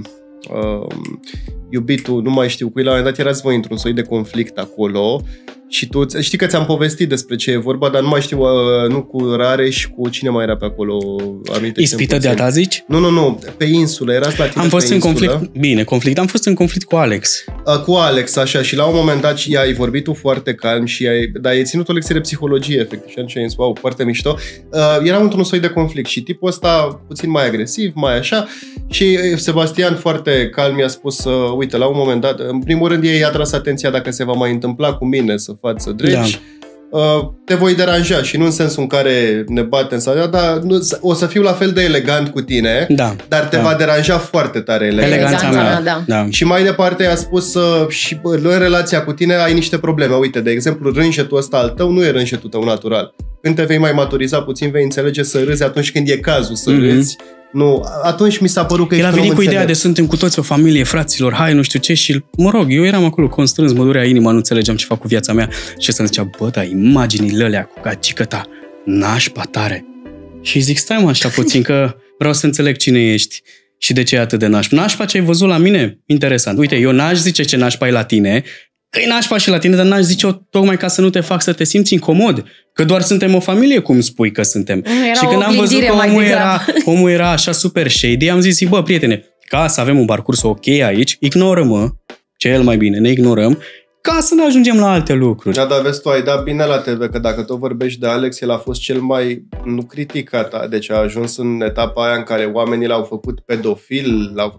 iubitul, nu mai știu, cu el la un moment dat erați voi într-un soi de conflict acolo și tu știi că ți-am povestit despre ce e vorba, dar nu mai știu, nu cu Rareș, cu cine mai era pe acolo? Ispită de a ta, zici? Nu, pe insulă, erați la tine. Am fost în conflict, am fost în conflict cu Alex. Cu Alex, așa, și la un moment dat ai vorbit tu foarte calm și ai ținut o lecție de psihologie, efectiv, și atunci ai zis, wow, foarte mișto. Eram într-un soi de conflict și tipul ăsta puțin mai agresiv, mai așa, și Sebastian foarte calm mi-a spus, uite, la un moment dat, în primul rând i-a tras atenția dacă se va mai întâmpla cu mine să față dregi, te voi deranja și nu în sensul în care ne batem sau dar o să fiu la fel de elegant cu tine, dar te va deranja foarte tare eleganța mea. Da. Și mai departe i-a spus și în relația cu tine ai niște probleme. Uite, de exemplu, rânjetul ăsta al tău nu e rânjetul tău natural. Când te vei mai maturiza puțin, vei înțelege să râzi atunci când e cazul să râzi. Nu, atunci mi s-a părut că el a venit cu ideea de suntem cu toți o familie, fraților, hai, nu știu ce, și mă rog, eu eram acolo constrâns, mă durea inima, nu înțelegeam ce fac cu viața mea și ăsta îmi zicea, bă, da, imaginile alea cu gagică ta, nașpa tare. Și zic, stai mă așa puțin că vreau să înțeleg cine ești și de ce e atât de nașpa. Nașpa ce ai văzut la mine? Interesant. Uite, eu n-aș zice ce nașpa e la tine, că e nașpa și la tine, dar n-aș zice-o tocmai ca să nu te fac să te simți incomod. Că doar suntem o familie, cum spui că suntem. Și când am văzut că omul era așa super shady, am zis, bă, prietene, ca să avem un parcurs ok aici, ignoră-mă, cel mai bine, ne ignorăm, ca să ne ajungem la alte lucruri. Da, dar vezi, tu ai dat bine la TV, că dacă tot vorbești de Alex, el a fost cel mai, nu criticat, deci a ajuns în etapa aia în care oamenii l-au făcut pedofil,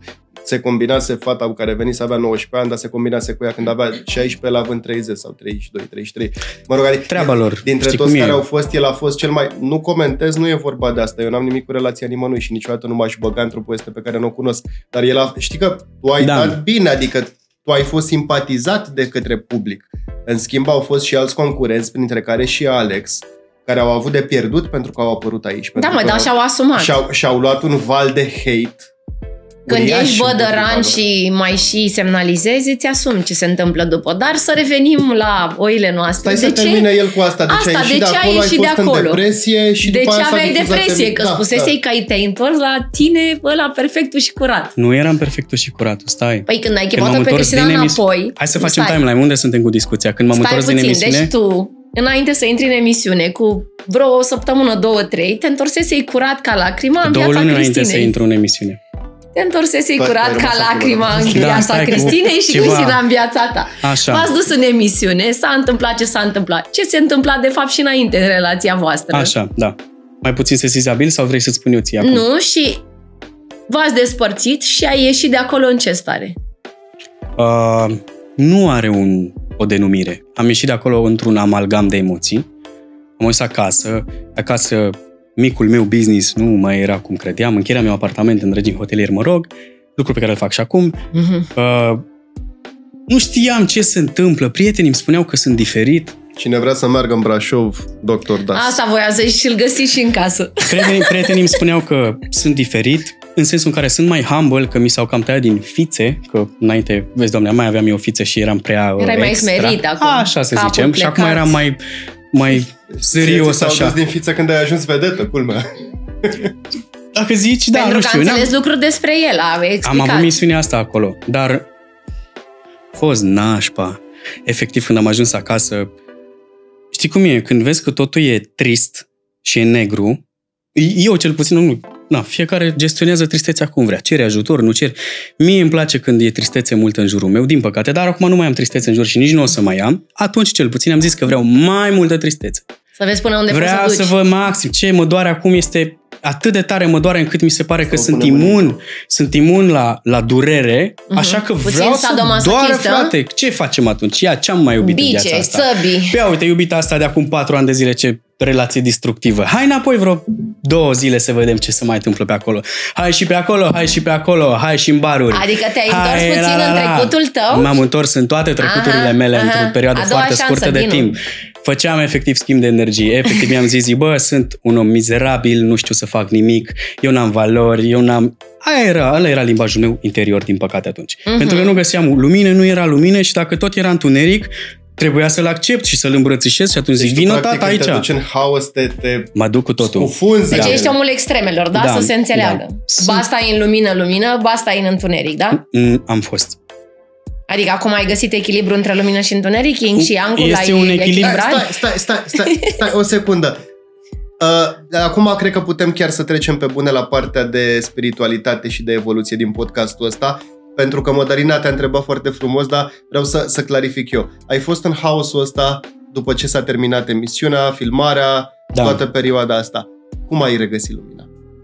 se combinase fata cu care venise, avea 19 ani, dar se combinase cu ea când avea 16, el având 30 sau 32, 33. Mă rog, treaba lor. Dintre toți care au fost, el a fost cel mai... Nu comentez, nu e vorba de asta. Eu n-am nimic cu relația nimănui și niciodată nu m-aș băga într-o poveste pe care nu o cunosc. Dar el a... Știi că tu ai dat bine, adică tu ai fost simpatizat de către public. În schimb, au fost și alți concurenți, printre care și Alex, care au avut de pierdut pentru că au apărut aici. Da, mă, dar și-au asumat. Și-au luat un val de hate. Când ești bădăran și mai și semnalizezi, îți asumi ce se întâmplă după. Dar să revenim la oile noastre. Stai să termine el cu asta. De ce ai ieșit de acolo, ai fost în depresie și de ce aveai depresie? Că spusesei că te-ai întors la tine ăla perfectul și curat. Nu eram perfectul și curat, stai. Păi când ai chemat-o pe Cristina înapoi... Hai să facem timeline. Unde suntem cu discuția? Când m-am întors din emisiune... Deci tu, înainte să intri în emisiune, cu vreo o săptămână, 2-3, te întorsesei curat ca lacrima în viața Cristinei. 2 luni înainte să intru în emisiune. Te întorsesei curat ca lacrima în viața Cristinei și Cristina în viața ta. Așa. V-ați dus în emisiune, s-a întâmplat ce s-a întâmplat. Ce se întâmpla de fapt și înainte în relația voastră. Așa, da. Mai puțin sesizabil sau vrei să-ți spun eu ție acum? Nu, și v-ați despărțit și ai ieșit de acolo în ce stare? Nu are o denumire. Am ieșit de acolo într-un amalgam de emoții. Am ajuns acasă micul meu business nu mai era cum credeam, închiriam meu apartament în regim hotelier, mă rog, lucru pe care îl fac și acum. Nu știam ce se întâmplă, prietenii îmi spuneau că sunt diferit. Cine vrea să meargă în Brașov, Dr. Das. Asta voia să și-l găsiți și în casă. Prietenii îmi spuneau că sunt diferit, în sensul în care sunt mai humble, că mi s-au cam tăiat din fițe, că înainte, vezi, doamne, mai aveam eu o fiță și eram prea erai extra. Mai smerit acum. Așa să zicem. Și acum eram mai serios așa. S-au dus din fiță când ai ajuns vedetă, culmea. Dacă zici, da, pentru nu știu. Pentru că am înțeles lucruri despre el, am avut misiunea asta acolo, dar a fost nașpa. Efectiv, când am ajuns acasă, știi cum e? Când vezi că totul e trist și e negru, eu cel puțin, fiecare gestionează tristețea cum vrea. Cere ajutor, nu cere. Mie îmi place când e tristețe mult în jurul meu, din păcate, dar acum nu mai am tristețe în jur și nici nu o să mai am. Atunci, cel puțin, am zis că vreau mai multă tristețe. Să vezi până unde poți să duci. Vreau să văd maxim. Ce mă doare acum este atât de tare mă doare încât mi se pare că sunt imun la durere, așa că vreau să doară, frate. Ce facem atunci? Ce-am mai iubit în viața asta? Săbii. Păi, uite, iubita asta de acum 4 ani de zile, ce relație destructivă. Hai înapoi vreo 2 zile să vedem ce se mai întâmplă pe acolo. Hai și pe acolo, hai și în baruri. Adică te-ai întors puțin în trecutul tău? M-am întors în toate trecuturile mele într-o perioadă foarte scurtă de timp. Făceam efectiv schimb de energie. Efectiv mi-am zis, sunt un om mizerabil, nu știu să fac nimic, eu n-am valori, ăla era limbajul meu interior, din păcate, atunci. Pentru că nu găseam lumină, nu era lumină și dacă tot era întuneric, trebuia să-l accept și să-l îmbrățișez și atunci zic, vino tata aici. Te duci în haos, mă duc cu totul. Deci ești omul extremelor, da? Să se înțeleagă. Da. Ba stai în lumină, ba stai în întuneric, da? Am fost. Adică acum ai găsit echilibru între lumină și întuneric? Yin și Yang-ul este un echilibru. Stai o secundă. Acum cred că putem chiar să trecem pe bune la partea de spiritualitate și de evoluție din podcastul ăsta, pentru că Mădălina te-a întrebat foarte frumos, dar vreau să clarific eu. Ai fost în haosul ăsta după ce s-a terminat emisiunea, filmarea, toată perioada asta. Cum ai regăsit lumina?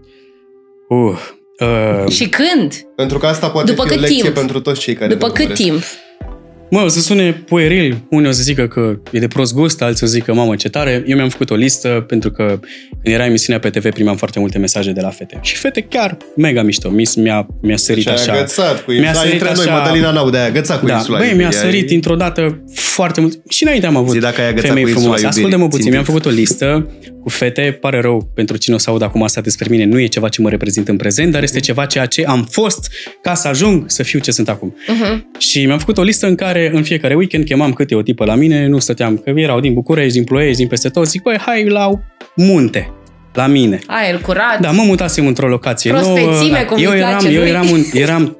Și când? Pentru că asta poate fi o lecție pentru toți cei care După cât timp? O să sune pueril. Unii o să zică că e de prost gust, alții o să zică, mamă, ce tare. Eu mi-am făcut o listă pentru că când era emisiunea pe TV primeam foarte multe mesaje de la fete. Și fete chiar mega mișto. Mi-a sărit așa. Și-a agățat cu insula. Mădălina n-aude, aia agățat cu insula iubirii. Mi-a sărit într-o dată foarte mult. Și înainte am avut femei frumoase. Ascultă-mă puțin, mi-am făcut o listă cu fete. Pare rău pentru cine o să audă acum asta despre mine. Nu e ceva ce mă reprezintă în prezent, dar este ceva ceea ce am fost ca să ajung să fiu ce sunt acum. Și mi-am făcut o listă în care în fiecare weekend chemam câte o tipă la mine, nu stăteam, că erau din București, din Ploiești, din peste tot, zic, hai la munte, la mine. Aer curat. Da, mă mutasem într-o locație prospețime, cum îi place lui. Eram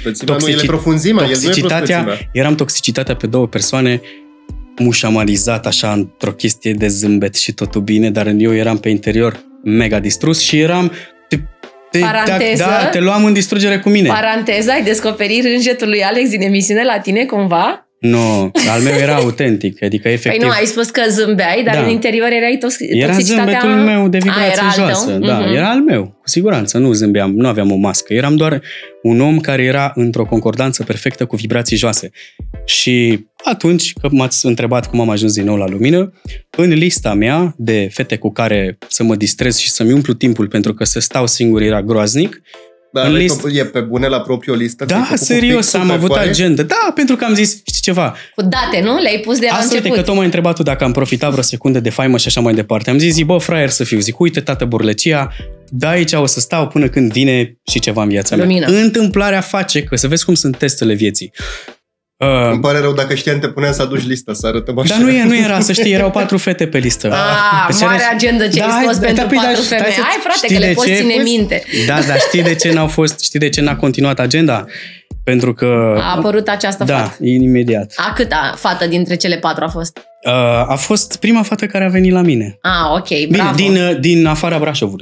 eram toxicitatea pe 2 persoane, mușamalizat așa într-o chestie de zâmbet și totul bine, dar eu eram pe interior mega distrus și eram... te luam în distrugere cu mine. Paranteza, ai descoperit rânjetul lui Alex din emisiune la tine, cumva? Nu, al meu era autentic, adică efectiv... Păi nu, ai spus că zâmbeai, dar în interior erai Era zâmbetul meu de vibrație joasă. Da, era al meu, cu siguranță, nu zâmbeam, nu aveam o mască. Eram doar un om care era într-o concordanță perfectă cu vibrații joase. Și atunci, că m-ați întrebat cum am ajuns din nou la lumină, în lista mea de fete cu care să mă distrez și să-mi umplu timpul, pentru că să stau singur era groaznic. Dar e pe bune la propriu o listă? Da, serios, am avut agenda. Da, pentru că am zis, știi ceva? Cu date, nu? Le-ai pus de la început. Asta că tot m-ai întrebat tu dacă am profitat vreo secundă de faimă și așa mai departe. Am zis, bă, fraier să fiu. Zic, uite, tată Burlăcia, da, aici o să stau până când vine și ceva în viața mea. Întâmplarea face că, să vezi cum sunt testele vieții. Îmi pare rău, dacă știam, te puneam să aduci lista, să arătăm așa. Dar nu era, să știi, erau 4 fete pe listă. Deci mare agenda ce ai scos pentru 4 femei. Hai, frate, că le poți ține minte. Da, dar știi de ce n-a continuat agenda? Pentru că... A apărut această fată. Da, imediat. Câta fată dintre cele 4 a fost? A fost prima fată care a venit la mine. Ok, bravo. Din afara Brașovului.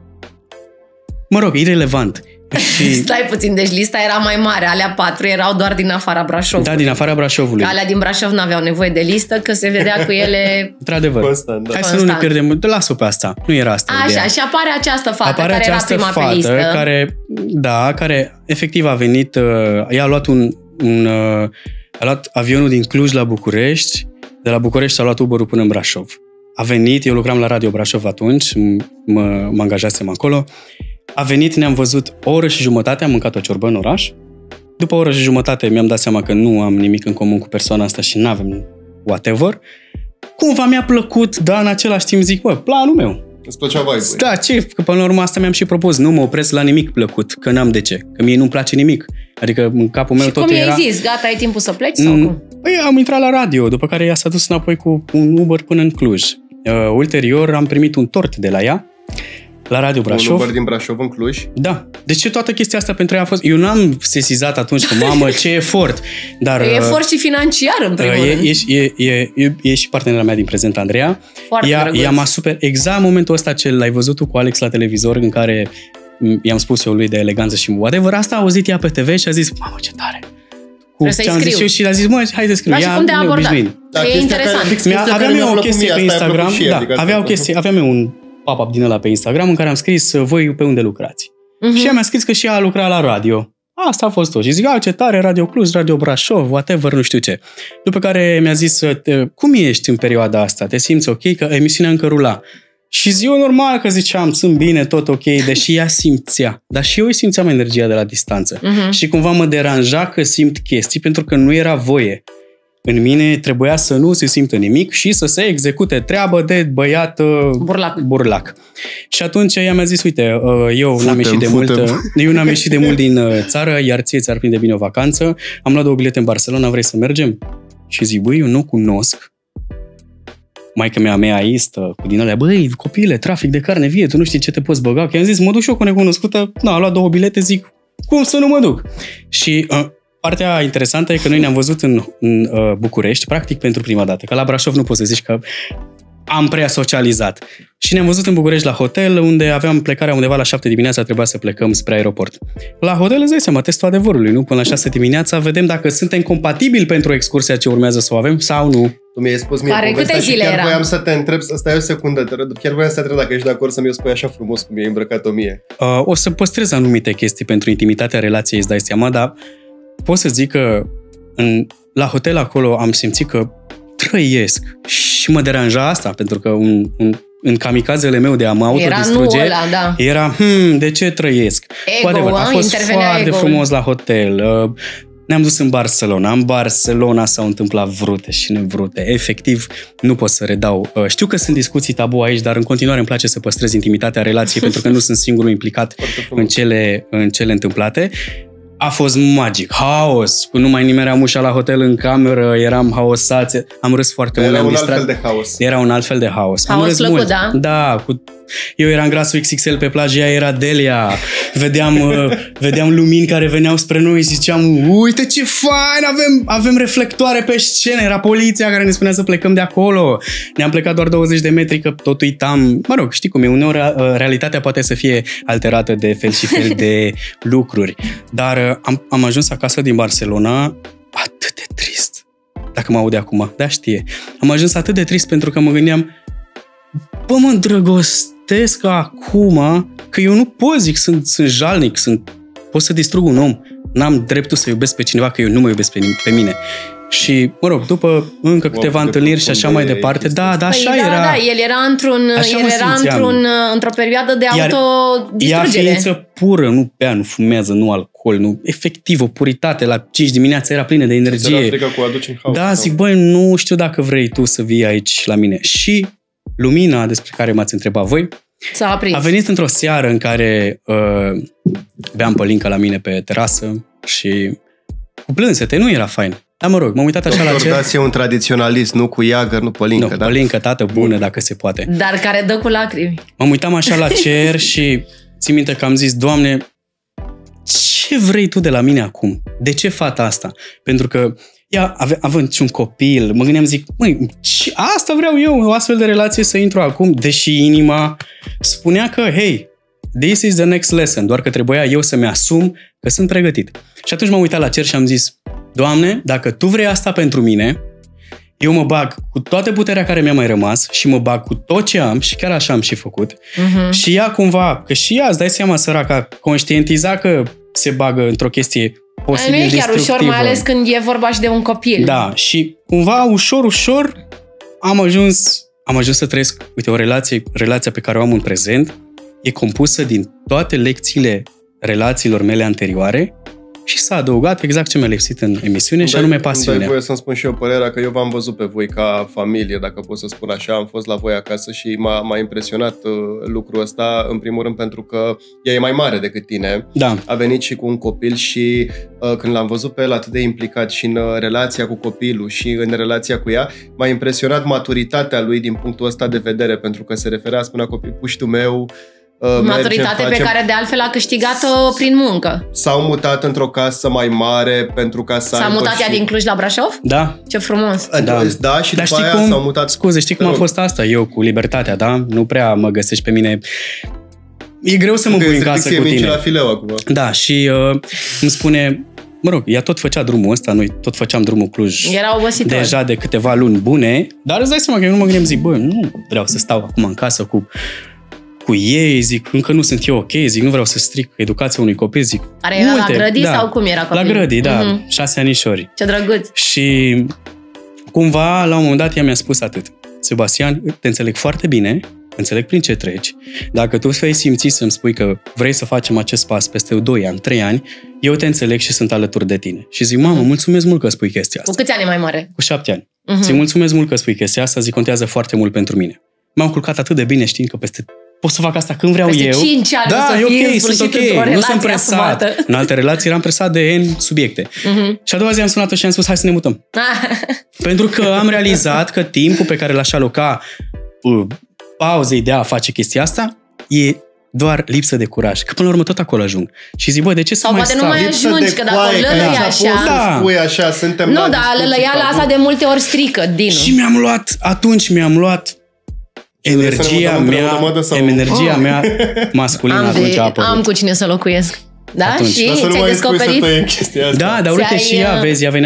Mă rog, irelevant. Și... Stai puțin, deci lista era mai mare. Alea 4 erau doar din afara Brașovului. Da, din afara Brașovului. Alea din Brașov n-aveau nevoie de listă, că se vedea cu ele... Într-adevăr. Constant, da. Hai să nu ne pierdem. Las-o pe asta. Nu era asta Așa, ideea. Și apare această fată care era prima pe listă. Care efectiv a venit... Ea a luat a luat avionul din Cluj la București. De la București a luat Uber-ul până în Brașov. A venit, eu lucram la Radio Brașov atunci, mă angajasem acolo. A venit, ne-am văzut o oră și jumătate, am mâncat o ciorbă în oraș. După o oră și jumătate mi-am dat seama că nu am nimic în comun cu persoana asta și n-avem whatever. Cumva mi-a plăcut, dar în același timp zic, planul meu. Îți plăcea vibe-ul. Da, că până la urmă asta mi-am și propus. Nu mă opresc la nimic plăcut, că n-am de ce. Că mie nu-mi place nimic. Adică în capul meu tot era... Și cum i-ai zis? Gata, ai timpul să pleci sau cum? Păi am intrat la radio, după care ea s-a dus înapoi cu un Uber până în Cluj. Ulterior am primit un tort de la ea, la Radio Brașov. Un Uber din Brașov în Cluj? Da. Deci toată chestia asta pentru ea a fost... Eu n-am sesizat atunci că, mamă, ce efort. Dar, efort și financiar, în primul rând. E și partenera mea din prezent, Andreea. Ea m-a super... Exact momentul ăsta ce l-ai văzut tu cu Alex la televizor, în care i-am spus eu lui de eleganță și whatever, asta a auzit ea pe TV și a zis, mamă, ce tare. Trebuie să-i scriu. Și a zis, hai să scriu. Dar și cum te-a abordat? E interesant. Aveam eu o chestie pe Instagram. Aveam eu un pop-up din ăla pe Instagram în care am scris voi pe unde lucrați. Și ea mi-a scris că și ea a lucrat la radio. Asta a fost tot. Și zic, ce tare, Radio Cluj, Radio Brașov, whatever, nu știu ce. După care mi-a zis, cum ești în perioada asta? Te simți ok? Că emisiunea încă rula. Și ziua normal că ziceam, sunt bine, tot ok, deși ea simțea. Dar și eu îi simțeam energia de la distanță. Și cumva mă deranja că simt chestii, pentru că nu era voie. În mine trebuia să nu se simtă nimic și să se execute treabă de băiat burlac. Și atunci ea mi-a zis, uite, eu n-am ieșit de mult din țară, iar ție ți-ar prinde bine o vacanță. Am luat 2 bilete în Barcelona, vrei să mergem? Și zic, eu nu cunosc. Maică mea aistă cu din alea, copile, trafic de carne vie, tu nu știi ce te poți băga. Că i-am zis, mă duc și eu cu necunoscută, a luat 2 bilete, zic, cum să nu mă duc? Și partea interesantă e că noi ne-am văzut în București, practic pentru prima dată, că la Brașov nu poți să zici că am prea socializat. Și ne-am văzut în București la hotel, unde aveam plecarea undeva la 7 dimineața, trebuia să plecăm spre aeroport. La hotel îți dai seama, testul adevărului, nu? Până la 6 dimineața vedem dacă suntem compatibili pentru excursia ce urmează să o avem sau nu. Tu mi-ai spus mie povestea și chiar voiam să te întreb, stai o secundă, chiar voiam să te întreb dacă ești de acord să mi-o spui așa frumos cum mi-ai îmbrăcat-o mie. O să păstrez anumite chestii pentru intimitatea relației, îți dai seama, dar pot să zic că la hotel acolo am simțit că trăiesc și mă deranja asta, pentru că în kamikazele meu de a mă autodistruge, era, de ce trăiesc? A fost foarte frumos la hotel. Ne-am dus în Barcelona. În Barcelona s-au întâmplat vrute și nevrute. Efectiv, nu pot să redau. Știu că sunt discuții tabu aici, dar în continuare îmi place să păstrez intimitatea relației pentru că nu sunt singurul implicat în cele întâmplate. A fost magic, haos, nu mai nimeream ușa la hotel în cameră, eram haosați, am râs foarte mult. Era un alt fel de haos. Era un alt fel de haos. Haos am râs plăcut, mult. Da? Da, eu eram grasul XXL pe plajă, ea era Delia. Vedeam lumini care veneau spre noi și ziceam, uite ce fain, avem reflectoare pe scenă. Era poliția care ne spunea să plecăm de acolo. Ne-am plecat doar 20 de metri, că tot uitam. Mă rog, știi cum e, uneori realitatea poate să fie alterată de fel și fel de lucruri. Dar am ajuns acasă din Barcelona atât de trist. dacă mă aude acum, da, știe. Am ajuns atât de trist pentru că mă gândeam, bă, mă îndrăgostesc acum că eu nu pot, zic, sunt jalnic, pot să distrug un om. N-am dreptul să iubesc pe cineva că eu nu mă iubesc pe mine. Și, mă rog, după încă câteva întâlniri și așa mai departe, da, așa era. Da, el era într-o perioadă de autodistrugere. Ea ființă pură, nu bea, nu fumează, nu alcool, nu, efectiv, o puritate. La 5 dimineața era plină de energie. Da, zic, băi, nu știu dacă vrei tu să vii aici la mine. Și lumina despre care m-ați întrebat voi a venit într-o seară în care beam pălincă la mine pe terasă și cu plânsete, nu era fain. Dar mă rog, m-am uitat așa la cer. Dați e un tradiționalist, nu cu iagăr, nu pălincă, nu, da? Pălincă, tată, bună, dacă se poate. Dar care dă cu lacrimi. M-am uitat așa la cer și țin minte că am zis, Doamne, ce vrei tu de la mine acum? De ce fata asta? Pentru că ea, având și un copil, mă gândeam, zic, măi, asta vreau eu, o astfel de relație să intru acum, deși inima spunea că, hey, this is the next lesson, doar că trebuia eu să-mi asum că sunt pregătit. Și atunci m-am uitat la cer și am zis, Doamne, dacă Tu vrei asta pentru mine, eu mă bag cu toată puterea care mi-a mai rămas și mă bag cu tot ce am și chiar așa am și făcut. Și ea cumva, că și ea, îți dai seama, săraca, conștientiza că se bagă într-o chestie posibil destructivă. Nu e chiar ușor, mai ales când e vorba și de un copil. Da, și cumva, ușor, am ajuns să trăiesc, uite, o relația pe care o am în prezent e compusă din toate lecțiile relațiilor mele anterioare și s-a adăugat exact ce mi-a lipsit în emisiune și anume pasiunea. Îmi dai voie să-mi spun și eu părerea că eu v-am văzut pe voi ca familie, dacă pot să spun așa, am fost la voi acasă și m-a impresionat lucrul ăsta, în primul rând pentru că ea e mai mare decât tine, da. A venit și cu un copil și când l-am văzut pe el atât de implicat și în relația cu copilul și în relația cu ea, m-a impresionat maturitatea lui din punctul ăsta de vedere, pentru că se referea, spunea copil, puștiu meu, maturitate pe care de altfel a câștigat-o prin muncă. S-au mutat într-o casă mai mare pentru ca să S-a mutat ea din Cluj la Brașov? Da. Ce frumos. Da, și după aia s-au mutat. Scuze, știi cum a fost asta? Eu cu libertatea, da? Nu prea mă găsești pe mine. E greu să mă pui în casă cu tine. La fileu acum. Da, și îmi spune, mă rog, ea tot făcea drumul ăsta, noi tot făceam drumul Cluj. Era obositor. Deja de câteva luni bune, dar îți dai seama că eu nu mă gândeam, zic, bă, nu vreau să stau acum în casă cu ei, zic, încă nu sunt eu ok, zic, nu vreau să stric educația unui copil, zic. Care era la Grădii sau cum era copilul? La Grădii, da, 6 anișori. Ce drăguț! Și cumva, la un moment dat, ea mi-a spus atât. Sebastian, te înțeleg foarte bine, înțeleg prin ce treci. Dacă tu vei simți să-mi spui că vrei să facem acest pas peste 2 ani, 3 ani, eu te înțeleg și sunt alături de tine. Și zic, mamă, mulțumesc mult că spui chestia asta. Cu câți ani e mai mare? Cu 7 ani. Zic, mulțumesc mult că spui chestia asta, zic, contează foarte mult pentru mine. M-am culcat atât de bine știind că pot să fac asta când vreau peste eu. 5 ani da, să e ok, sunt ok. Nu sunt presat. În alte relații eram presat de N subiecte. Și a doua zi am sunat-o și am spus, hai să ne mutăm. Pentru că am realizat că timpul pe care l-aș aloca pauzei de a face chestia asta e doar lipsă de curaj. Că până la urmă tot acolo ajung. Și zic, bă, de ce să mai stau? Sau poate nu mai ajungi, că dacă lălăi așa... Da. Spui așa, suntem nu, dar lălăiala asta de multe ori strică, Dinu. Și mi-am luat energia mea masculină atunci a apărut. Am cu cine să locuiesc. Da? Atunci. Și ți-ai descoperit? Da, dar uite și ea, vezi, ea venea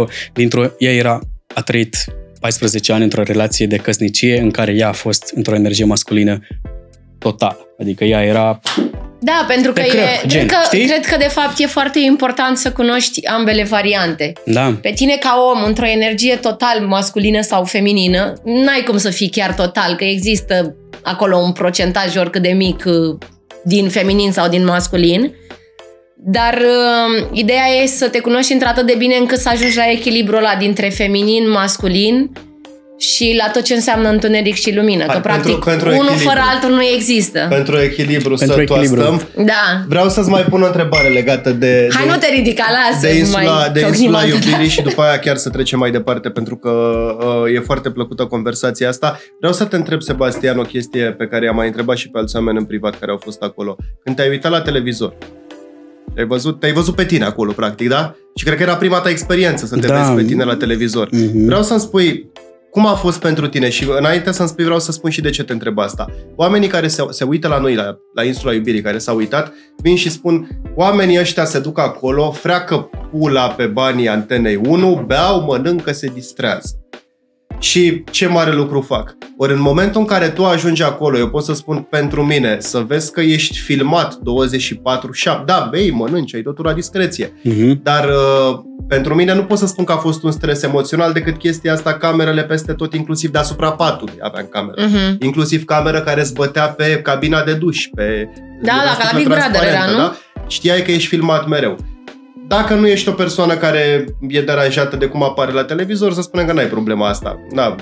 ea a trăit 14 ani într-o relație de căsnicie în care ea a fost într-o energie masculină totală. Adică ea era... Da, pentru că cred că de fapt e foarte important să cunoști ambele variante. Da. Pe tine ca om, într-o energie total masculină sau feminină, n-ai cum să fii chiar total, că există acolo un procentaj oricât de mic din feminin sau din masculin. Dar ideea e să te cunoști într-atât de bine încât să ajungi la echilibrul ăla dintre feminin, masculin și la tot ce înseamnă întuneric și lumină. Că practic unul fără altul nu există. Pentru echilibru să toastăm. Da. Vreau să-ți mai pun o întrebare legată de... Hai, nu te ridica, lasă. De insula iubirii și după aia chiar să trecem mai departe, pentru că e foarte plăcută conversația asta. Vreau să te întreb, Sebastian, o chestie pe care am mai întrebat și pe alți oameni în privat care au fost acolo. Când te-ai uitat la televizor, te-ai văzut pe tine acolo, practic, da? Și cred că era prima ta experiență să te vezi pe tine la televizor. Vreau să-mi spui Cum a fost pentru tine? Și înainte să-mi spui, vreau să spun și de ce te întreb asta. Oamenii care se uită la noi, la Insula Iubirii, care s-au uitat, vin și spun, oamenii ăștia se duc acolo, freacă pula pe banii Antenei 1, beau, mănâncă, se distrează. Și ce mare lucru fac. Ori în momentul în care tu ajungi acolo, eu pot să spun pentru mine, să vezi că ești filmat 24/7. Da, bei, mănânci, ai totul la discreție. Dar pentru mine nu pot să spun că a fost un stres emoțional decât chestia asta, camerele peste tot, inclusiv deasupra patului aveam cameră. Inclusiv cameră care îți bătea pe cabina de duș. Da, ca la Big Brother era, nu? Da? Știai că ești filmat mereu. Dacă nu ești o persoană care e deranjată de cum apare la televizor, să spunem că n-ai problema asta. Da.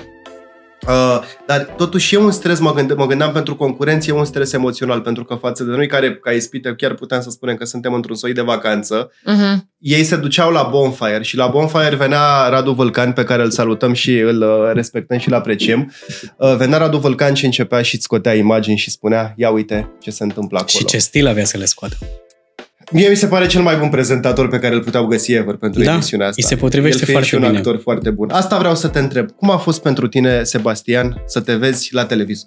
Dar totuși e un stres, mă gândeam pentru concurenți, e un stres emoțional, pentru că față de noi care, ca ispite, chiar puteam să spunem că suntem într-un soi de vacanță, ei se duceau la Bonfire și la Bonfire venea Radu Vâlcan, pe care îl salutăm și îl respectăm și îl apreciem. Venea Radu Vâlcan și începea și scotea imagini și spunea, ia uite ce se întâmplă acolo. Și ce stil avea să le scoată. Mie mi se pare cel mai bun prezentator pe care îl puteau găsi ever pentru emisiunea asta. Îi se potrivește foarte bine. El e un actor foarte bun. Asta vreau să te întreb. Cum a fost pentru tine, Sebastian, să te vezi la televizor?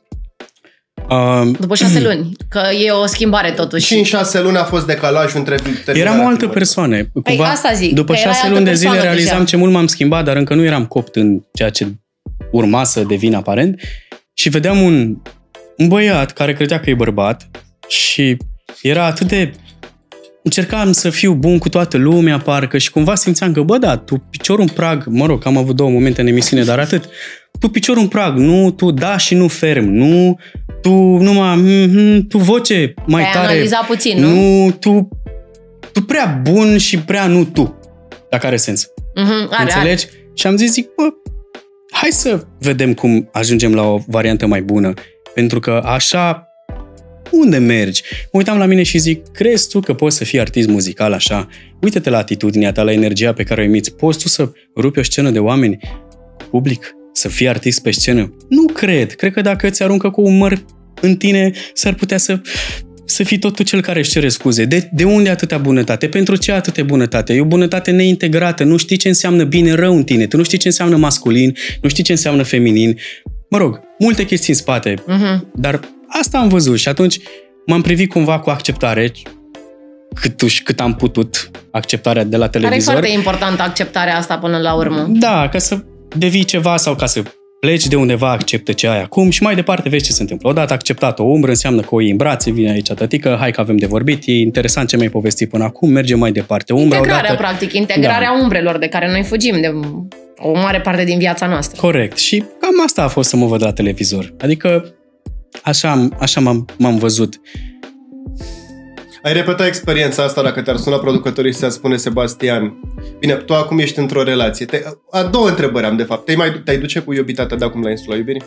După 6 luni, că e o schimbare totuși. Și în 6 luni a fost decalajul între... Eram o altă persoană. Cumva, asta zic, după 6 luni de zile realizam deja ce mult m-am schimbat, dar încă nu eram copt în ceea ce urma să devin aparent. Și vedeam un băiat care credea că e bărbat și era atât de... Încercam să fiu bun cu toată lumea, parcă, și cumva simțeam că, bă, da, tu piciorul în prag, mă rog, am avut 2 momente în emisiune, dar atât. Tu piciorul în prag, nu, tu da și nu ferm, nu, tu numai, tu voce mai tare. Analiza puțin, nu? Tu prea bun și prea nu tu, dacă are sens. Înțelegi? Are. Și am zic, bă, hai să vedem cum ajungem la o variantă mai bună, pentru că așa... Unde mergi? Mă uitam la mine și zic, crezi tu că poți să fii artist muzical așa? Uite-te la atitudinea ta, la energia pe care o emiți. Poți tu să rupi o scenă de oameni public? Să fii artist pe scenă? Nu cred. Cred că dacă ți aruncă cu un măr în tine, s-ar putea să fii tot tu cel care își cere scuze. De unde atâta bunătate? Pentru ce atâta bunătate? E o bunătate neintegrată. Nu știi ce înseamnă bine-rău în tine. Tu nu știi ce înseamnă masculin, nu știi ce înseamnă feminin. Mă rog, multe chestii în spate. Dar asta am văzut și atunci m-am privit cumva cu acceptare, cât am putut, acceptarea de la televizor. Care e foarte importantă acceptarea asta până la urmă. Da, ca să devii ceva sau ca să pleci de undeva, acceptă ce ai acum și mai departe vezi ce se întâmplă. Odată acceptat o umbră, înseamnă că o iei în brațe, vine aici tătică, hai că avem de vorbit, e interesant ce mi-ai povestit până acum, mergem mai departe. Integrarea, practic, integrarea umbrelor de care noi fugim de o mare parte din viața noastră. Corect. Și cam asta a fost să mă văd la televizor. Adică așa m-am văzut. Ai repetat experiența asta dacă te-ar suna producătorii și ți-ar spune, Sebastian, bine, tu acum ești într-o relație. A 2 întrebări am, de fapt. Te-ai duce cu iubita ta de acum la Insula Iubirii?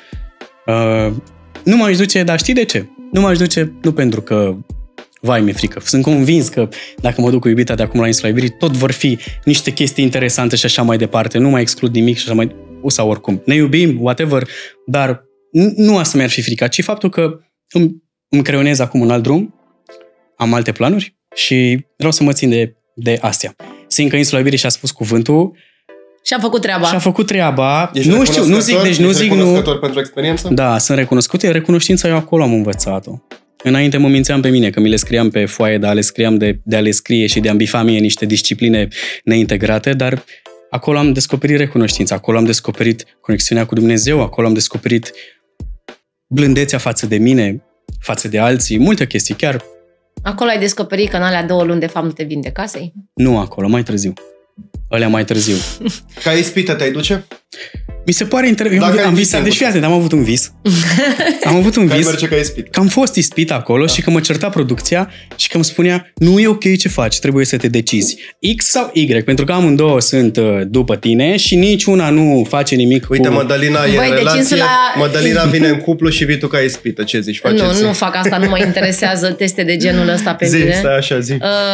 Nu m-aș duce, dar știi de ce? Nu m-aș duce, nu pentru că vai, mi-e frică. Sunt convins că dacă mă duc cu iubita de acum la Insula Iubirii, tot vor fi niște chestii interesante și așa mai departe. Nu mai exclud nimic și așa mai... sau oricum. Ne iubim, whatever, dar nu asta mi-ar fi frica, ci faptul că îmi creionez acum un alt drum, am alte planuri și vreau să mă țin de astea. Simt că Insula Iubirii și-a spus cuvântul și a făcut treaba. Și a făcut treaba. Ești nu știu, nu zic, deci nu zic nu. Recunoscător pentru experiență? Da, sunt recunoscut. Recunoștința eu acolo am învățat-o. Înainte mă mințeam pe mine că mi le scriam pe foaie, dar le scriam de a le scrie și de a-mi bifa mie niște discipline neintegrate, dar acolo am descoperit recunoștința, acolo am descoperit conexiunea cu Dumnezeu, acolo am descoperit blândețea față de mine, față de alții, multe chestii, chiar. Acolo ai descoperit că în alea 2 luni de fapt nu te vindecasei? Nu acolo, mai târziu. Alea mai târziu. Ca ispită te-ai duce? Mi se pare interesant. Am visat, deci fiate, am avut un vis. Am avut un vis. Că am fost ispit acolo și că mă certa producția și că îmi spunea, nu e ok ce faci, trebuie să te decizi. X sau Y, pentru că amândouă sunt după tine și niciuna nu face nimic. Uite, Mădălina e în relație, Mădălina vine în cuplu și vii tu ca ispită. Ce zici? Faceți? Nu fac asta, nu mă interesează teste de genul ăsta pe mine. Stai așa, zi.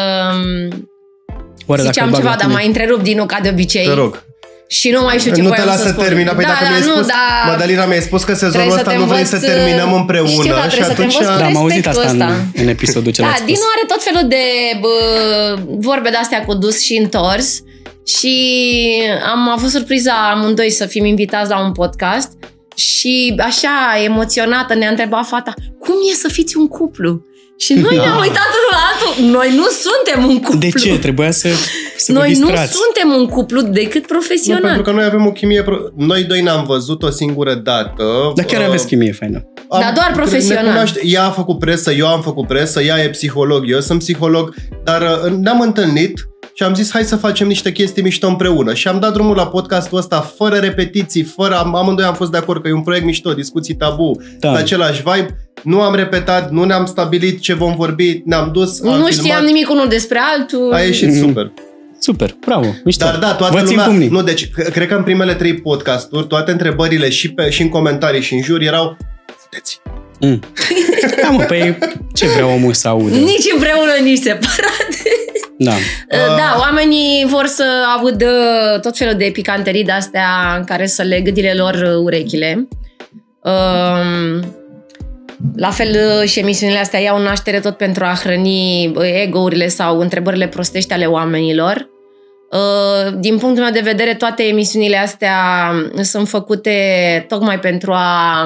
Ziceam ceva, dar m-ai întrerupt, Dinu, ca de obicei. Te rog. Și nu mai știu ce voiam să spun. Nu te lasă termina. Păi dacă mi-ai spus, Mădălina mi-ai spus că sezonul ăsta nu vrei să terminăm împreună. Știu, dar și atunci am auzit asta în episodul ce l-ați spus. Dinu are tot felul de vorbe de-astea cu dus și întors și am avut surpriza amândoi să fim invitați la un podcast și așa emoționată ne-a întrebat fata, cum e să fiți un cuplu? Și noi ne-am uitat unul la altul. Noi nu suntem un cuplu. De ce? Trebuia să noi nu suntem un cuplu decât profesional. Nu, pentru că noi avem o chimie... Noi doi ne-am văzut o singură dată. Dar chiar aveți chimie faină. Dar doar profesional. Ea a făcut presă, eu am făcut presă, ea e psiholog, eu sunt psiholog, dar ne-am întâlnit și am zis hai să facem niște chestii mișto împreună. Și am dat drumul la podcastul ăsta fără repetiții, amândoi am fost de acord că e un proiect mișto, discuții tabu, pe același vibe. Nu am repetat, nu ne-am stabilit ce vom vorbi, ne-am dus, am nu știam nimic unul despre altul. A ieșit super. Super, bravo, mișto. Dar da, toată lumea... Nu, deci, cred că în primele 3 podcasturi, toate întrebările și în comentarii și în jur erau... Puteți. Da, mă, păi ce vrea omul să audă? Nici împreună, nici separate. Da. Da, oamenii vor să audă tot felul de picanterii de-astea în care să le gâdile lor urechile. La fel și emisiunile astea iau naștere tot pentru a hrăni ego-urile sau întrebările prostești ale oamenilor. Din punctul meu de vedere, toate emisiunile astea sunt făcute tocmai pentru a